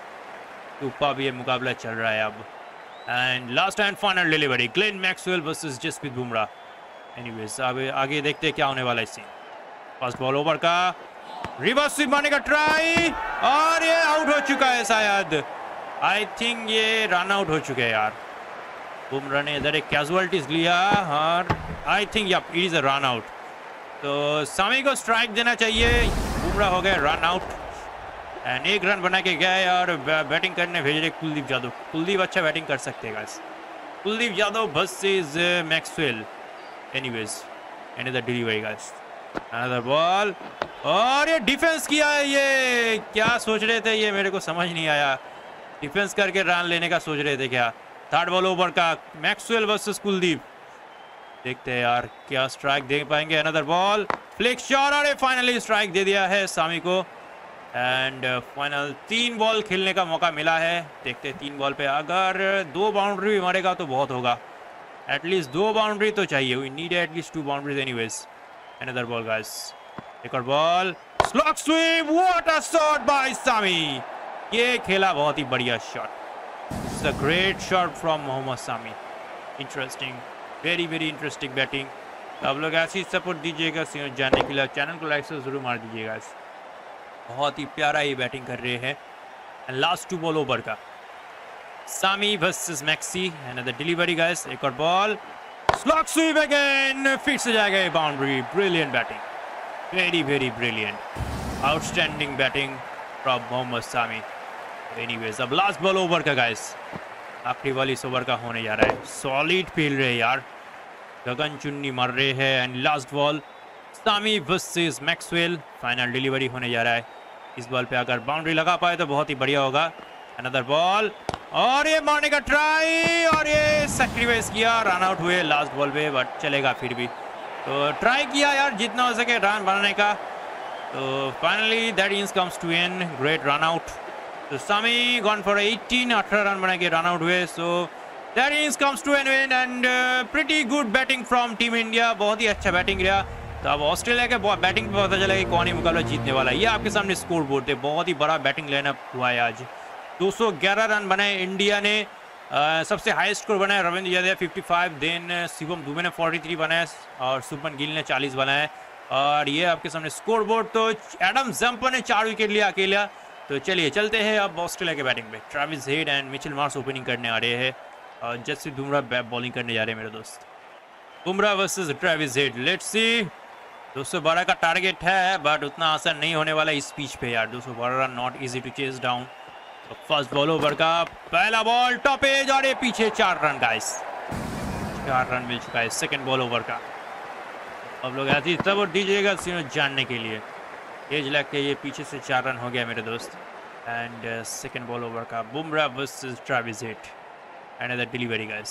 Super ये मुकाबला चल रहा है अब। And last and final delivery Glenn Maxwell versus Jasprit Bumrah. Anyways अब आगे देखते हैं क्या होने वाला है सीन। फर्स्ट बॉल ओवर का रिवर्स स्वीप मारने का ट्राई और ये आउट हो चुका है शायद। आई थिंक ये रन आउट हो चुके हैं यार। बुमराह ने इधर एक कैजुअलिटीज लिया और I think it is a run out. तो सामी को स्ट्राइक देना चाहिए। बुमराह हो गए रन आउट। एंड 1 रन बना के गए और बैटिंग करने भेज रहे कुलदीप यादव। कुलदीप अच्छा बैटिंग कर सकते हैं guys. Kuldeep Yadav versus Maxwell. Anyways and the delivery guys. Another ball और ये डिफेंस किया है। ये क्या सोच रहे थे, ये मेरे को समझ नहीं आया। डिफेंस करके रन लेने का सोच रहे थे क्या? थर्ड बॉल ओवर का मैक्सवेल वर्सेस कुलदीप। देखते हैं यार क्या स्ट्राइक दे पाएंगे। अनदर बॉल फ्लिक शॉट और फाइनली स्ट्राइक दे दिया है सामी को। एंड फाइनल 3 बॉल खेलने का मौका मिला है। देखते हैं 3 बॉल पे अगर 2 बाउंड्री भी मारेगा तो बहुत होगा। एटलीस्ट 2 बाउंड्री तो चाहिए। We need at least 2 boundaries anyways. Another ball guys, एक और ball slog sweep. What a shot by Shami. ये खेला बहुत ही बढ़िया shot. It's a great shot from Mohammed Shami. Interesting, very very interesting batting. आप लोग ऐसी सपोर्ट दीजिएगा जानने के लिए। चैनल को लाइक से जरूर मार दीजिएगा। बहुत ही प्यारा ये बैटिंग कर रहे हैं। लास्ट 2 बॉल ओवर का Shami versus Maxi. Another delivery guys, एक और ball slog sweep again, fix हो जाएगा ये boundary. Brilliant batting, very very brilliant, outstanding batting from Mohammed Shami. Anyways अब लास्ट बॉल ओवर का गाइस, आखिरी बॉल इस ओवर का होने जा रहा है। सॉलिड खेल रहे हैं यार, गगन चुन्नी मार रहे हैं। And last ball Shami versus Maxwell. Final delivery होने जा रहा है। इस बॉल पे अगर बाउंड्री लगा पाए तो बहुत ही बढ़िया होगा। अनदर बॉल और ये मारने का ट्राई और ये सैक्रिफाइस किया, रन आउट हुए लास्ट बॉल पे, बट चलेगा फिर भी। तो ट्राई किया यार जितना हो सके रन बनाने का। तो finally that innings comes to end, great run out. तो सामी गॉन फॉर 18 रन बना के रन आउट हुए। So that innings comes to an end pretty good batting from team India. बहुत ही अच्छा बैटिंग रहा। तो अब ऑस्ट्रेलिया के बैटिंग पे पता चला कि कौन ही मुकाबला जीतने वाला है। ये आपके सामने स्कोर बोर्ड थे, बहुत ही बड़ा बैटिंग लाइनअप हुआ है आज। 211 रन बनाए इंडिया ने। सबसे हाई स्कोर बनाया रविंद्र जडेजा 55, देन शिवम दुबे ने 43 बनाए और शुभमन गिल ने 40 बनाए। और ये आपके सामने स्कोर बोर्ड। तो एडम जम्पर ने 4 विकेट लिया अकेला। तो चलिए चलते हैं अब ऑस्ट्रेलिया के बैटिंग पे। Travis Head and Mitchell Marsh opening करने आ रहे हैं और जसप्रीत बुमराह बॉलिंग करने जा रहे हैं मेरे दोस्त। Bumrah versus Travis Head, let's see. 212 का टारगेट है बट उतना आसान नहीं होने वाला इस पिच पे यार। 212 run not easy to chase down. तो फर्स्ट बॉल ओवर का पहला बॉल टॉप एज और ये पीछे 4 रन गाइस, 4 रन मिल चुका है सेकंड बॉल ओवर का। अब लोग ऐसी सपोर्ट दीजिएगा जानने के लिए। एज लग के ये पीछे से 4 रन हो गया मेरे दोस्त। एंड सेकंड बॉल ओवर का Bumrah versus Travis Head. And other delivery guys,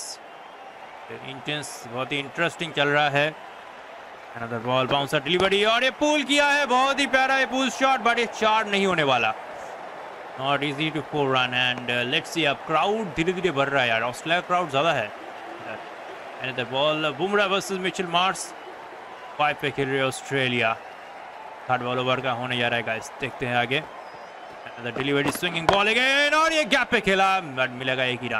intense बहुत ही इंटरेस्टिंग चल रहा है। अनदर बॉल बाउंसर डिलीवरी और ये पुल किया है, बहुत ही प्यारा है पुल शॉट, बट ये 4 नहीं होने वाला। Not easy to 4 run. And let's see अब क्राउड धीरे धीरे बढ़ रहा है यार, ऑस्ट्रेलिया क्राउड ज़्यादा है। Another ball Bumrah versus Mitchell Marsh, 5 पे खेल रहे ऑस्ट्रेलिया। थर्ड बॉल ओवर का होने जा रहा है गाइस, देखते हैं आगे। Another delivery swinging ball again और ये गैप पे खेला, बट मिलेगा 1 ही रन।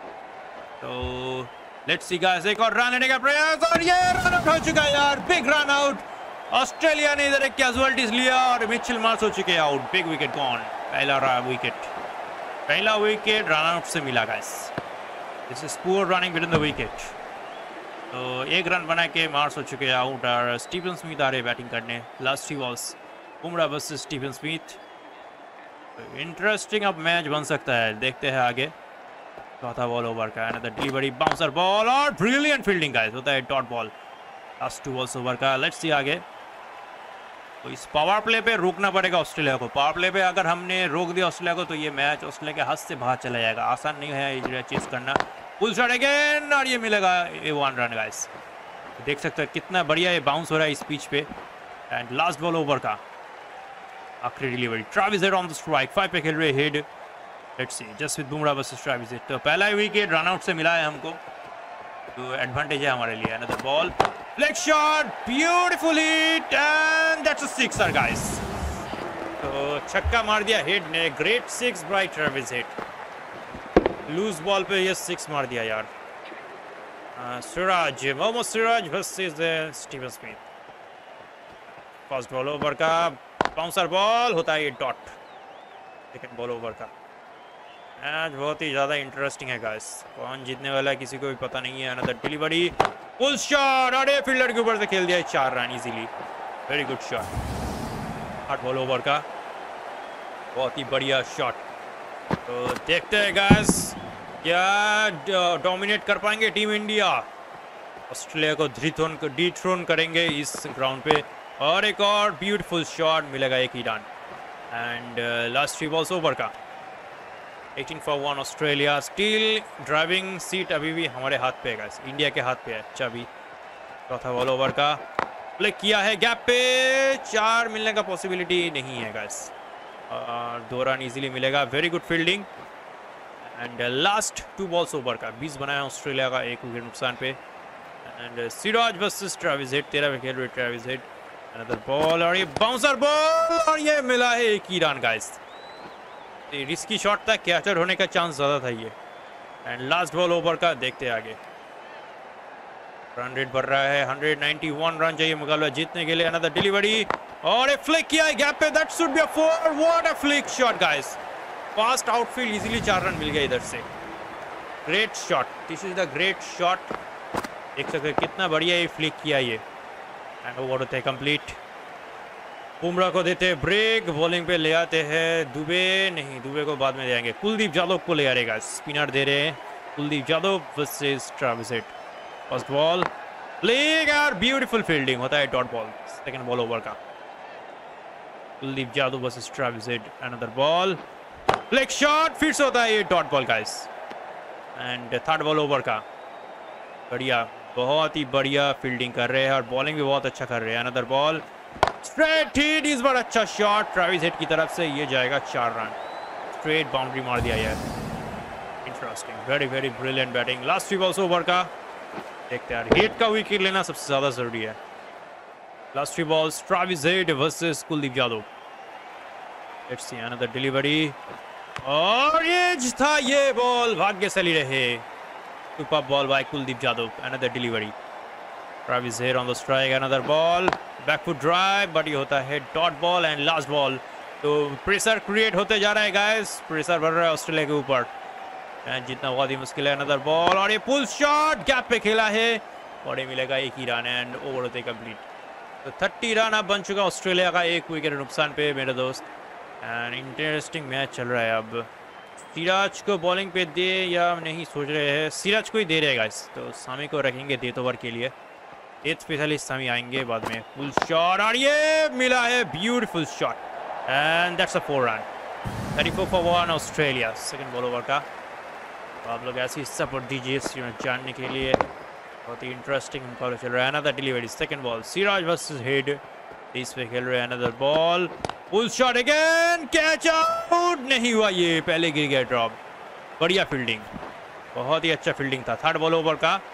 तो लेट्स सी गाइस, एक और रन लेने का प्रयास और ये रन आउट हो चुका है यार, बिग रन आउट। ऑस्ट्रेलिया ने इधर एक कैजुअलिटीज लिया और मिचेल मार्श हो चुके हैं आउट। बिग विकेट गॉन, पहला विकेट रन आउट से मिला guys. This is poor running with in the wicket. तो एक रन बना के मार्स हो चुके हैं आउट और स्टीफन स्मिथ आ रहे बैटिंग करने। Last 3 balls Bumrah versus Steven Smith. Interesting अब मैच बन सकता है, देखते हैं आगे। चौथा बॉल ओवर का अनदर डिलीवरी बाउंसर बॉल और ब्रिलियंट फील्डिंग गाइस, होता है dot ball. Last 2 balls over का। लेट्स सी आगे। तो इस पावर प्ले पे रोकना पड़ेगा ऑस्ट्रेलिया को। पावर प्ले पे अगर हमने रोक दिया ऑस्ट्रेलिया को तो ये मैच ऑस्ट्रेलिया के हाथ से बाहर चला जाएगा। आसान नहीं है ये चेस करना। फुल शॉट अगेन और ये मिलेगा 1 रन गाइस। देख सकते हैं कितना बढ़िया ये बाउंस हो रहा है इस पिच पे। एंड लास्ट बॉल ओवर का आखिरी delivery. Travis Head on the strike, 5 पे खेल रहे Head. Let's see just with Bumrah versus Travis Head. तो पहला विकेट रन आउट से मिला है हमको, तो एडवांटेज है हमारे लिए। Another ball flick shot, beautiful hit and that's a sixer guys. तो छक्का मार दिया हेड ने, great 6 by Travis Head. Loose ball पे ये 6 मार दिया यार। Siraj, Mohammed Siraj versus Steven Smith. First ball over का बाउंसर बॉल, होता है ये डॉट। सेकंड बॉल ओवर का। मैच बहुत ही ज़्यादा इंटरेस्टिंग है गाइस, कौन जीतने वाला है किसी को भी पता नहीं है। अनदर डिलीवरी, फुल शॉट, अरे फील्डर के ऊपर से खेल दिया 4 run easily. Very good shot. 8 ball over का, बहुत ही बढ़िया शॉट। तो देखते हैं गाइस क्या डोमिनेट कर पाएंगे टीम इंडिया। ऑस्ट्रेलिया को डिथ्रोन करेंगे इस ग्राउंड पे। और एक और ब्यूटीफुल शॉट, मिलेगा 1 ही run. And last 3 balls over का 18 for 1 Australia. Still driving seat अभी भी हमारे हाथ पे है गाइस, इंडिया के हाथ पे है चाबी। चौथा बॉल ओवर का प्ले किया है गैप पे, 4 मिलने का पॉसिबिलिटी नहीं है गाइस। और 2 रन इजीली मिलेगा। Very good fielding. And last 2 balls over का 20 बनाया ऑस्ट्रेलिया का, 1 विकेट नुकसान पे। And Siraj versus Travis Head, 13 पे खेल रहे ट्रेविस हेड। अनदर बॉल और ये बाउंसर बॉल और ये मिला है 1 ही रन गाइस। रिस्की शॉट था, कैचर होने का चांस ज़्यादा था ये। एंड लास्ट बॉल ओवर का देखते हैं आगे। रन रेट बढ़ रहा है, 191 रन चाहिए मुकाबला जीतने के लिए। अनदर डिलीवरी और एक फ्लिक किया है गैप पे, that should be a 4। What a flick shot guys, fast outfield, easily 4 run मिल गए इधर से। Great shot, this is the great shot. देख सकते हैं कितना बढ़िया ये फ्लिक किया ये। एंड ओवर होते हैं कंप्लीट। बुमराह को देते हैं ब्रेक, बॉलिंग पे ले आते हैं दुबे, नहीं दुबे को बाद में दे आएंगे। कुलदीप यादव को ले आ रहेगा, स्पिनर दे रहे हैं Kuldeep Yadav versus Travis Head. First ball प्लेग और ब्यूटीफुल फील्डिंग, होता है dot ball. Second ball over का Kuldeep Yadav versus Travis Head. Another ball flick shot, फिर से होता है ये dot ball guys. And third ball over का बढ़िया, बहुत ही बढ़िया फील्डिंग कर रहे हैं और बॉलिंग भी बहुत अच्छा कर रहे हैं। अनदर बॉल स्ट्रेट हिट, इस बार अच्छा शॉट ट्रेविस हेड की तरफ से, ये जाएगा 4 रन। स्ट्रेट बाउंड्री मार दिया यार। Interesting, very very brilliant batting. Last 3 balls over का देखते हैं, हेड का विकेट लेना सबसे ज्यादा जरूरी है। Last 3 balls Travis Head versus Kuldeep Yadav. Let's see another delivery और ये था ये बॉल, भाग्यशाली रहे। Super ball by Kuldeep Yadav. Another delivery, Travis Head on the strike. Another ball back foot drive, but ये होता है dot ball. And last ball, तो प्रेशर क्रिएट होते जा रहा है गाइस, प्रेशर बढ़ रहा है ऑस्ट्रेलिया के ऊपर। एंड जितना बहुत ही मुश्किल है। अनदर बॉल और ये पुल शॉट, गैप पे खेला है और ये मिलेगा 1 ही रन। एंड ओवर होते कंप्लीट। तो 30 रन अब बन चुका ऑस्ट्रेलिया का, 1 विकेट नुकसान पे मेरे दोस्त। एंड इंटरेस्टिंग मैच चल रहा है। अब सिराज को बॉलिंग पे दे या नहीं सोच रहे हैं, सिराज को ही दे रहे गाइस। तो सामी को रखेंगे डेथ ओवर के लिए, 8th स्पेशलिस्ट सामी आएंगे बाद में। फुल शॉट और ये मिला है beautiful shot and that's a 4 run. 34 for 1 Australia. Second ball over का, तो आप लोग ऐसे ही सपोर्ट दीजिए जानने के लिए, बहुत ही इंटरेस्टिंग मुकाबला चल रहा है। Another delivery, second ball Siraj versus Head, इस पे खेल रहे हैं। Another ball full shot again, catch out नहीं हुआ, ये पहले गिर गया ड्रॉप। बढ़िया फील्डिंग, बहुत ही अच्छा फील्डिंग था। थर्ड बॉल ओवर का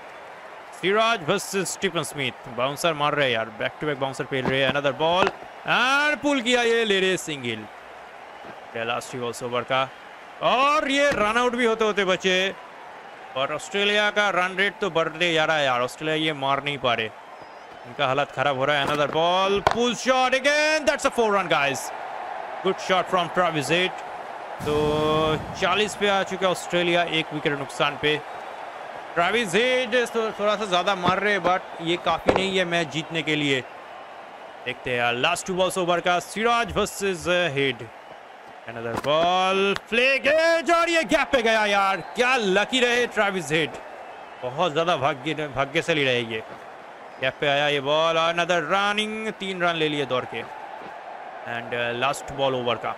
Siraj versus Steven Smith, bouncer मार रहे हैं यार, बैक टू बैक बाउंसर फेल रहे हैं। अनदर बॉल एंड पुल किया, ये ले रहे सिंगल। लास्ट 3 बॉल्स ओवर का और ये रन आउट भी होते होते बचे। और ऑस्ट्रेलिया का रन रेट तो बढ़ते जा रहा है यार, ऑस्ट्रेलिया ये मार नहीं पा रहे, इनका हालत खराब हो रहा है। Another ball pull shot again, that's a 4 run guys. Good shot from Travis Head. तो 40 पे आ चुका ऑस्ट्रेलिया, 1 विकेट नुकसान पे। ट्रेविस हेड थोड़ा सा ज़्यादा मार रहे हैं बट ये काफ़ी नहीं है मैच जीतने के लिए। देखते हैं यार, लास्ट 2 बॉल्स ओवर का Siraj versus Head. Another ball, flick edge, और ये गैप पे गया यार। क्या लकी रहे ट्रेविस हेड, बहुत ज़्यादा भाग्यशाली रहे ये। गैप पे आया ये बॉल, अनदर रनिंग, 3 रन ले लिए दौड़ के। एंड लास्ट बॉल ओवर का।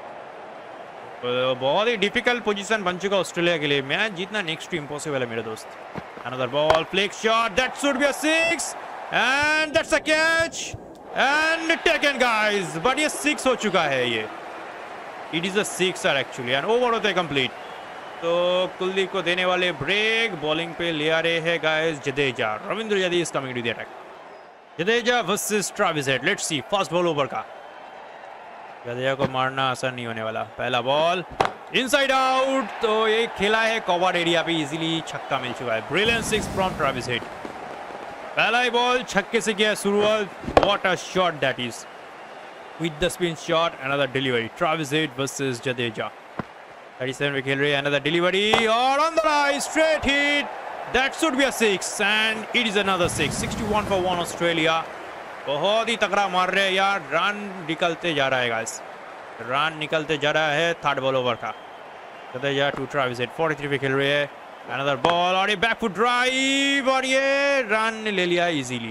बहुत ही डिफिकल्ट पोजीशन बन चुका ऑस्ट्रेलिया के लिए, मैच जीतना नेक्स्ट टू इम्पॉसिबल है मेरे दोस्त। Another ball, flick shot, that should be a 6 and that's a catch and taken guys, but ये 6 हो चुका है ये। It is a 6 actually and over होते कंप्लीट। तो कुलदीप को देने वाले ब्रेक, बॉलिंग पे ले आ रहे हैं guys Jadeja. Ravindra Jadeja is coming to the attack. Jadeja versus Travis Head, let's see first ball over का। जडेजा को मारना आसान नहीं होने वाला। पहला बॉल इनसाइड आउट, तो ये खेला है कवर एरिया पे, इजीली छक्का मिल चुका है। Brilliant 6 from Travis Head. पहला ही बॉल छक्के से किया शुरुआत। What a shot that is, with the spin shot, another delivery. Travis Head versus Jadeja, 37 पे खेल रहे हैं। अनदर डिलीवरी और on the right straight hit, that should be a 6 and it is another 6। 61 for 1 Australia. बहुत ही तगड़ा मार रहे हैं यार, रन निकलते जा रहा है गाइस, रन निकलते जा रहा है। थर्ड बॉल ओवर का। जडेजा टू ट्रेविस हेड, 43 पे खेल रहे हैं। अनदर बॉल और ये बैक फुट ड्राइव और ये रन ले लिया इजीली।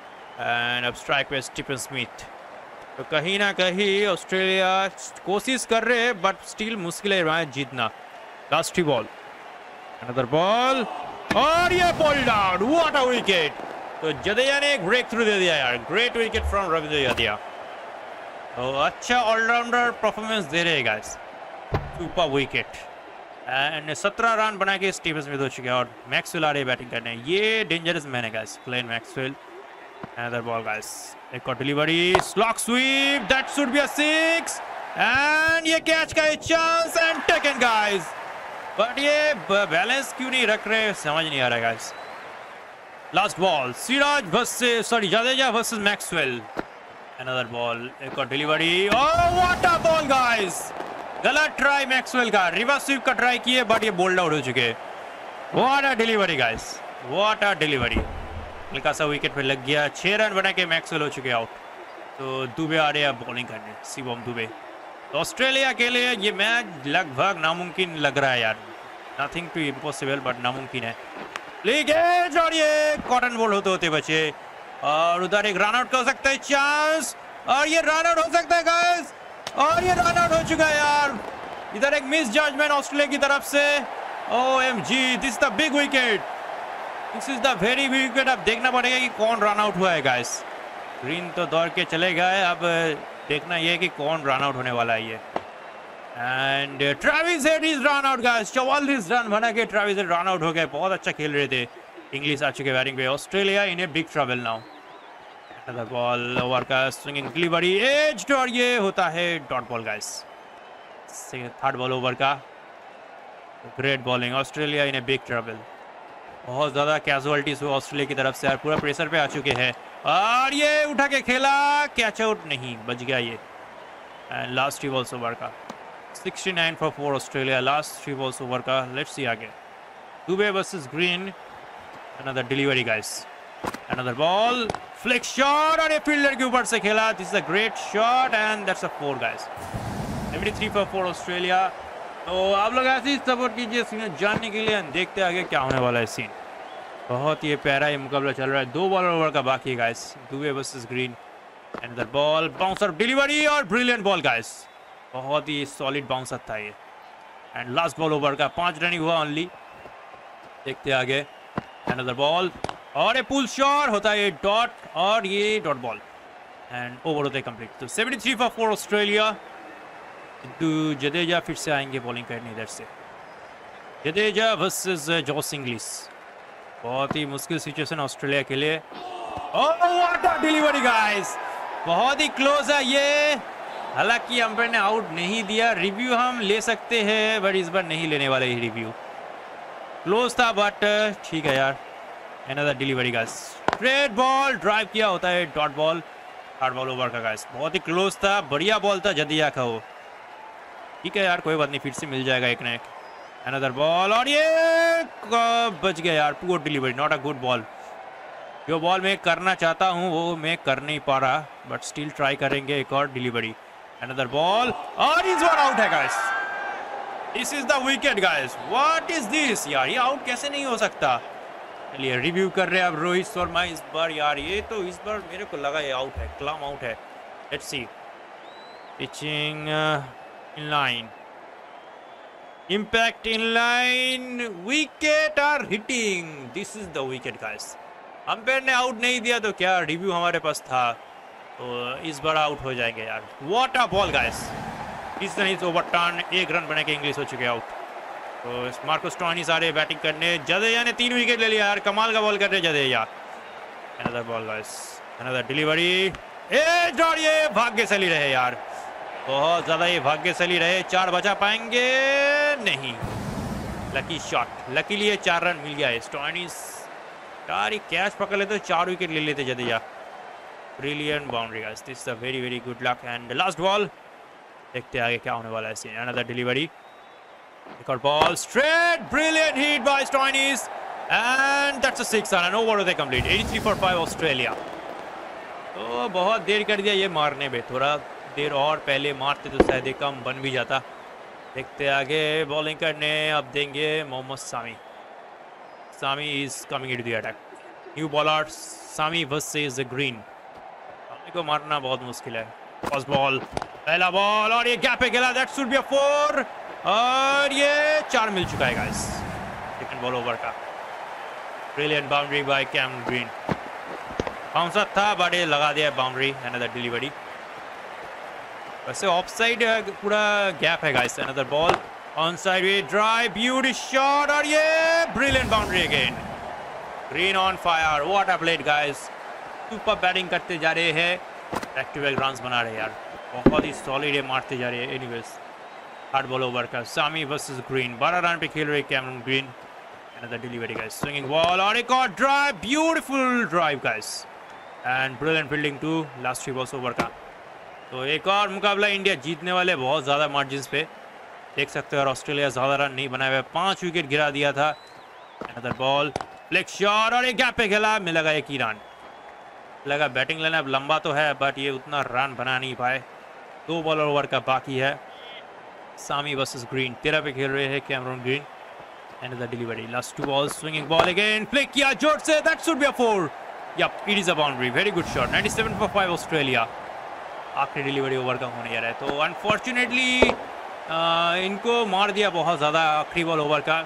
एंड अब स्ट्राइक पे स्टीफन स्मिथ। तो कहीं ना कहीं ऑस्ट्रेलिया कोशिश कर रहे हैं बट स्टिल मुश्किल है मैच जीतना। Last 3 ball. अनदर बॉल और ये ball down, what a wicket. तो जडेजा ने एक ब्रेक थ्रू दे दिया यार, great wicket from Ravindra Jadeja. तो अच्छा ऑलराउंडर परफॉर्मेंस दे रहे हैं guys, super wicket. And 17 run बना के स्टीवन स्मिथ हो चुके हैं और मैक्सवेल आ रहे बैटिंग करने। ये डेंजरस मैन है guys, Glenn Maxwell. Another ball guys, एक और delivery, slog sweep, that should be a 6 and ये कैच का chance and taken guys. But ये बैलेंस क्यों नहीं रख रहे समझ नहीं आ रहा guys. Last ball, Siraj versus Jadeja versus Maxwell. Another ball, एक और delivery, oh what a ball guys. गलत ट्राई मैक्सवेल का, रिवर्स स्वीप का ट्राई किए बट ये बोल्ड आउट हो चुके। What a delivery guys, what a delivery. हल्का सा विकेट पे लग गया। 6 रन बना के मैक्सवेल हो चुके आउट। तो दुबे आ रहे हैं बॉलिंग करने, शिवम दुबे। तो ऑस्ट्रेलिया के लिए ये मैच लगभग नामुमकिन लग रहा है यार, नथिंग टू इम्पॉसिबल बट नामुमकिन है। लीकेज और ये कॉटन बॉल होते होते बचे और उधर एक रन आउट कर सकते हैं चांस और ये रन आउट हो सकता है गाइस और ये रन आउट हो चुका है यार। इधर एक मिस जजमेंट ऑस्ट्रेलिया की तरफ से। OMG, this is the big wicket, this is the very big wicket. अब देखना पड़ेगा कि कौन रन आउट हुआ है गाइस। ग्रीन तो दौड़ के चले गए, अब देखना ये है कि कौन रन आउट होने वाला है ये। And Travis Head is run out guys, 44 run बना के ट्रेविस हेड रन आउट हो गए। बहुत अच्छा खेल रहे थे। इंग्लिश आ चुके बैटिंग पे। Australia in a big trouble now. Another ball, over का स्विंगिंग डिलीवरी, एज्ड और ये होता है dot ball guys. Third ball over का। Great bowling, Australia in a big trouble. बहुत ज़्यादा कैजुअलिटीज हुआ ऑस्ट्रेलिया की तरफ से यार, पूरा प्रेशर पे आ चुके हैं और ये उठा के खेला, कैच आउट नहीं, बच गया ये। एंड लास्ट 3 बॉल्स ओवर का। 69 four 4 Australia, last 3 balls over का। लेट्स सी आगे। Dube versus Green. Another delivery guys, another ball, flick shot और ये फील्डर के ऊपर से खेला। This is a great shot and that's a 4 guys. 73 four 4 Australia. तो आप लोग ऐसे ही सपोर्ट कीजिए सीन जानने के लिए, देखते आगे क्या होने वाला है सीन। बहुत ही प्यारा ये मुकाबला चल रहा है। 2 बॉल ओवर का बाकी है guys. Dube versus Green. Another ball, bouncer delivery और ब्रिलियंट बॉल गाइस, बहुत ही सॉलिड बाउंसर था ये। एंड लास्ट बॉल ओवर का, 5 रन ही हुआ ओनली। देखते आगे। अनदर बॉल और ये पुल शॉट होता है डॉट और ये डॉट बॉल एंड ओवर होता है कंप्लीट। तो 73 फॉर 4 ऑस्ट्रेलिया। जडेजा फिर से आएंगे बॉलिंग करने इधर से। Jadeja versus Josh Inglis. बहुत ही मुश्किल सिचुएशन ऑस्ट्रेलिया के लिए। Oh what a delivery guys, बहुत ही क्लोज है ये। हालांकि अंपायर ने आउट नहीं दिया। रिव्यू हम ले सकते हैं बट इस बार नहीं लेने वाले ही रिव्यू। क्लोज था बट ठीक है यार। Another delivery guys, straight ball drive किया होता है dot ball. Third ball over का गाइस, बहुत ही क्लोज था, बढ़िया बॉल था जडेजा का वो। ठीक है यार, कोई बात नहीं, फिर से मिल जाएगा एक ना एक। अनदर बॉल और ये बच गया यार, poor delivery, not a good ball. जो बॉल मैं करना चाहता हूँ वो मैं कर नहीं पा रहा, बट स्टिल ट्राई करेंगे एक और डिलीवरी। अनदर बॉल और इस बार आउट है guys. This is the wicket guys, what is this यार, ये आउट कैसे नहीं हो सकता। चलिए रिव्यू कर रहे हैं अब रोहित शर्मा इस बार। यार ये तो इस बार मेरे को लगा ये आउट है, क्लम आउट है। Let's see, pitching in line, impact in line, wicket or hitting, this is the wicket guys। Umpire ने आउट नहीं दिया तो क्या रिव्यू हमारे पास था, तो इस बार आउट हो जाएंगे यार। व्हाट अ बॉल गाइस, इस रन इज ओवरटर्न, एक रन बना के इंग्लिश हो चुके आउट। तो मार्को स्टोइनिस आ रहे बैटिंग करने, जडेजा ने 3 विकेट ले लिया यार, कमाल का बॉल कर रहे Jadeja. Another ball guys, another delivery, edge और ये भाग्यशाली रहे यार, बहुत ज़्यादा ये भाग्यशाली रहे। 4 बचा पाएंगे नहीं, लकी शॉट, लकीली ये 4 रन मिल गया है। स्टोइनिस यार ये कैच पकड़ लेते तो 4 विकेट ले लेते Jadeja. Brilliant boundary guys, this is a very very good luck. And last ball, देखते हैं आगे क्या होने वाला है सीन। अनदर डिलीवरी, एक और ball straight, brilliant hit by Stoinis and that's a 6 run, over होते कंप्लीट। 83 for 5 Australia. तो बहुत देर कर दिया ये मारने में, थोड़ा देर और पहले मारते तो शायद कम बन भी जाता। देखते आगे, बॉलिंग करने अब देंगे Mohammed Shami. Shami is coming into the attack, new bowler Shami versus Green. Shami को मारना बहुत मुश्किल है। फर्स्ट बॉल, पहला बॉल और ये गैप पे खेला, दैट शुड बी अ 4 और ये 4 मिल चुका है गाइस। सेकंड बॉल ओवर का, brilliant boundary by Cameron Green. Bouncer था बट ये लगा दिया बाउंड्री। अनदर डिलीवरी, वैसे ऑफ साइड पूरा गैप है guys. Another ball on side way drive, beauty shot और ये brilliant boundary again. Green on fire, what a plate guys, super batting करते जा रहे हैं, बैक टू बैक रन्स बना रहे हैं यार, बहुत ही सॉलिड है, मारते जा रहे हैं। एनीवेज, थर्ड बॉल ओवर का, सामी वर्सेस ग्रीन, 12 रन पे खेल रहे Cameron Green. Another delivery guys, swinging ball और एक और drive, beautiful drive guys and brilliant fielding to last 3 balls over का। तो एक और मुकाबला इंडिया जीतने वाले, बहुत ज़्यादा मार्जिन पे देख सकते हो, और ऑस्ट्रेलिया ज़्यादा रन नहीं बनाए हुए, 5 विकेट गिरा दिया था। अनदर बॉल, फ्लिक शॉट और एक गैप पे खेला, मिलेगा 1 ही रन। लगा बैटिंग लेना अब लंबा तो है बट ये उतना रन बना नहीं पाए। 2 बॉल ओवर का बाकी है। सामी वर्सेस ग्रीन, 13 पे खेल रहे हैं Cameron Green. Another delivery, last 2 balls, swinging ball again, flick किया जोर से, that should be a 4। Yup, it is a boundary, very good shot. 97 for 5 Australia. आखिरी डिलीवरी ओवर का होने जा रहा है, तो अनफॉर्चुनेटली इनको मार दिया बहुत ज़्यादा आखिरी बॉल ओवर का,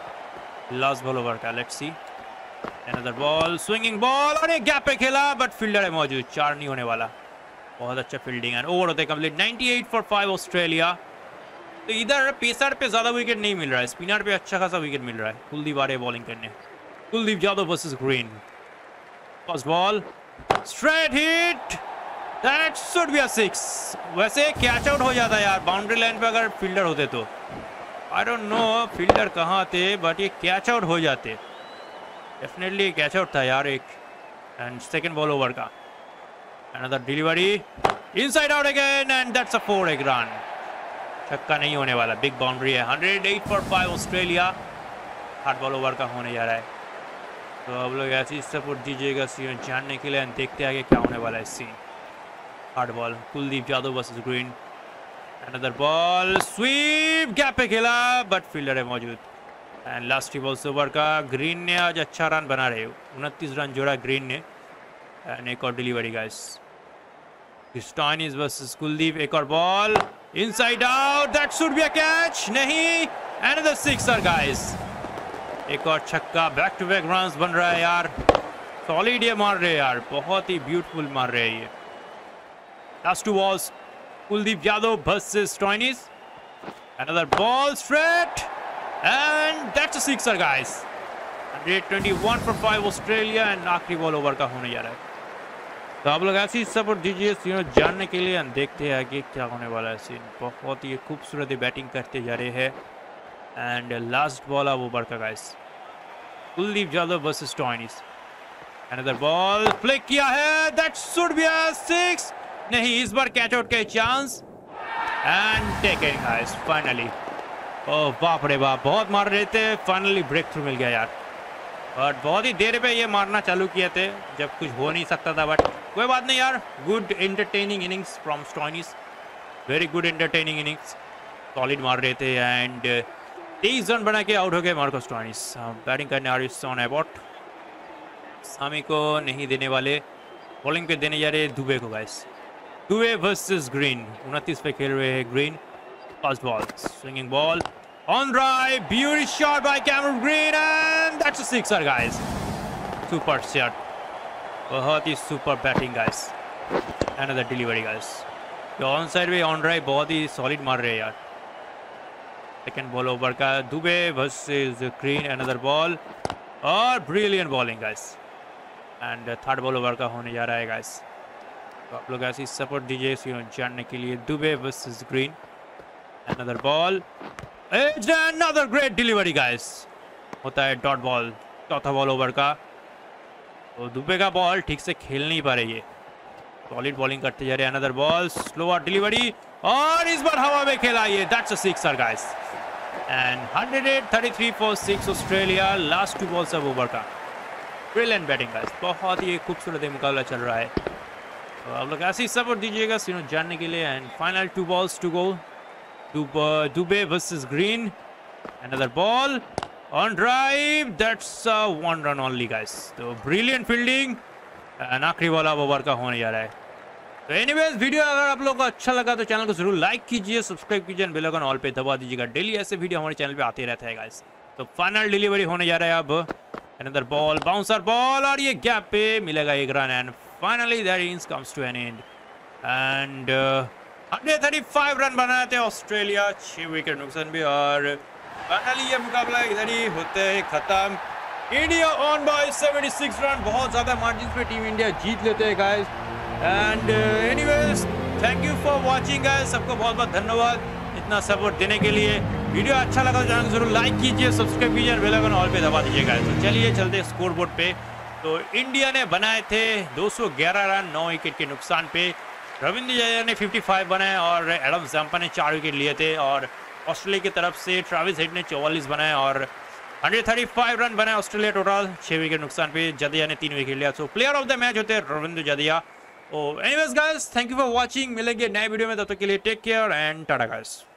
लास्ट बॉल ओवर का। Let's see, another ball, swinging ball और एक गैप पे खेला बट फील्डर है मौजूद, 4 नहीं होने वाला। बहुत अच्छा फील्डिंग है, ओवर होते कंप्लीट। 98 for 5 Australia. तो इधर पेसर पे ज़्यादा विकेट नहीं मिल रहा है, स्पिनर पे अच्छा खासा विकेट मिल रहा है। कुलदीप आ रहे बॉलिंग करने, Kuldeep Yadav versus Green. First ball, straight hit, that should be a 6। वैसे कैच आउट हो जाता है यार बाउंड्री लाइन पे अगर फील्डर होते तो। आई डोंट नो फील्डर कहाँ थे बट ये कैच आउट हो जाते, डेफिनेटली कैच आउट था यार एक। एंड सेकंड बॉल ओवर का, another delivery, inside out again and that's a 4, एक रन। छक्का नहीं होने वाला, बिग बाउंड्री है। 108 for 5 Australia. Third ball over का होने जा रहा है, तो आप लोग ऐसी सपोर्ट दीजिएगा सीन जानने के लिए, देखते आगे क्या होने वाला है scene. Third ball, Kuldeep Yadav versus Green. Another ball, sweep, gap पे खेला बट फील्डर है मौजूद। एंड लास्ट 3 बॉल्स ओवर का, ग्रीन ने आज अच्छा रन बना रहे, 29 रन जोड़ा ग्रीन ने। एंड एक और delivery guys, Stoinis versus Kuldeep. एक और ball, inside out, that should be a catch, नहीं। अनदर 6 गाइस, एक और छक्का, बैक टू बैक रन्स बन रहा है यार, सॉलिड ये मार रहे हैं यार, बहुत ही ब्यूटीफुल मार रहे हैं ये। Last 2 balls, Kuldeep Yadav versus Stoinis. Another ball straight and that's a 6 guys. 121 for 5 Australia. And आखिरी बॉल ओवर का होने जा रहा है, तो आप लोग ऐसी सपोर्ट दीजिए सीन जानने के लिए, देखते हैं आगे क्या होने वाला है सीन। बहुत ही खूबसूरत बैटिंग करते जा रहे हैं। एंड लास्ट बॉल अब ओवर का guys, Kuldeep Yadav versus Stoinis. Another ball, flick किया है, दैट शुड बी अ 6, नहीं। इस बार कैच आउट के chance, and taking guys finally. Oh बाप रे बाप, बहुत मार रहे थे, फाइनली ब्रेक थ्रू मिल गया यार। और बहुत ही देर पे ये मारना चालू किए थे जब कुछ हो नहीं सकता था, बट कोई बात नहीं यार। Good entertaining innings from Stoinis, very good entertaining innings, solid मार रहे थे। एंड 23 रन बना के आउट हो गए मार्को स्टॉइनिस। बैटिंग करने आ रही सॉन एबॉट, सामी को नहीं देने वाले, बॉलिंग पे देने जा रहे दुबे को गाइस। दुबे वर्सेस ग्रीन, 29 पे खेल रहे हैं Green. First ball, swinging ball on drive, beauty shot by Cameron Green and that's a sixer guys. Super shot, बहुत ही सुपर batting guys. Another delivery guys. तो ऑन साइड में ऑन ड्राइव बहुत ही सॉलिड मार रहे हैं यार। सेकंड बॉल ओवर का Dube versus Green, another ball और brilliant bowling guys. And third ball over का होने जा रहा है गाइस, तो आप लोग ऐसी सपोर्ट दीजिए जानने के लिए। Dube versus Green, another ball, it's another great delivery guys. होता है डॉट बॉल, चौथा बॉल ओवर का। तो दुबे का बॉल ठीक से खेल नहीं पा रही है, सॉलिड बॉलिंग करते जा रहे हैं। अनदर बॉल, स्लोअर डिलीवरी और इस बार हवा में खेला ये, that's a sixer guys. And 133 four 6 Australia, last 2 balls अब ओवर का। ब्रिलियंट बैटिंग गाइस, बहुत ही खूबसूरत मुकाबला चल रहा है। तो आप लोग ऐसे ही सपोर्ट दीजिएगा जानने के लिए। And final 2 balls to go. Dubey versus Green. Another ball on drive. That's 1 run only guys. तो brilliant fielding. आखिरी बॉल अब ओवर का होने जा रहा है। तो एनीवेज, वीडियो अगर आप लोगों को अच्छा लगा तो चैनल को जरूर लाइक कीजिए, सब्सक्राइब कीजिए, बेल आइकन ऑल पे दबा दीजिएगा। डेली ऐसे वीडियो हमारे चैनल पे आते रहता है गाइस। तो फाइनल डिलीवरी होने जा रहा है अब। अनदर बॉल, बाउंसर बॉल और ये गैप पे मिलेगा 1 run. And finally that innings comes to an end. And 135 run बनाए थे ऑस्ट्रेलिया, 6 विकेट नुकसान भी। और फाइनली ये मुकाबला इधर ही होते है खत्म। इंडिया ऑन बाय 76 रन, बहुत ज़्यादा मार्जिन पे टीम इंडिया जीत लेते हैं guys. And anyways, thank you for watching guys, सबको बहुत बहुत धन्यवाद इतना सपोर्ट देने के लिए। वीडियो अच्छा लगा तो चैनल को जरूर लाइक कीजिए, सब्सक्राइब कीजिए, बेल आइकन ऑल पे दबा दीजिए गाइस। तो चलिए चलते स्कोर बोर्ड पे। तो इंडिया ने बनाए थे 211 रन 9 विकेट के नुकसान पे। रविंद्र जडेजा ने 55 बनाए और एडम जम्पा ने 4 विकेट लिए थे। और ऑस्ट्रेलिया की तरफ से ट्रेविस हेड ने 44 बनाए और 135 रन बनाए ऑस्ट्रेलिया टोटल, 6 विकेट नुकसान पे। जडेजा ने 3 विकेट लिया। So player of the match होते हैं Ravindra Jadeja. Anyways guys, thank you for watching. मिलेंगे नए वीडियो में, तब तक के लिए take care and tata guys.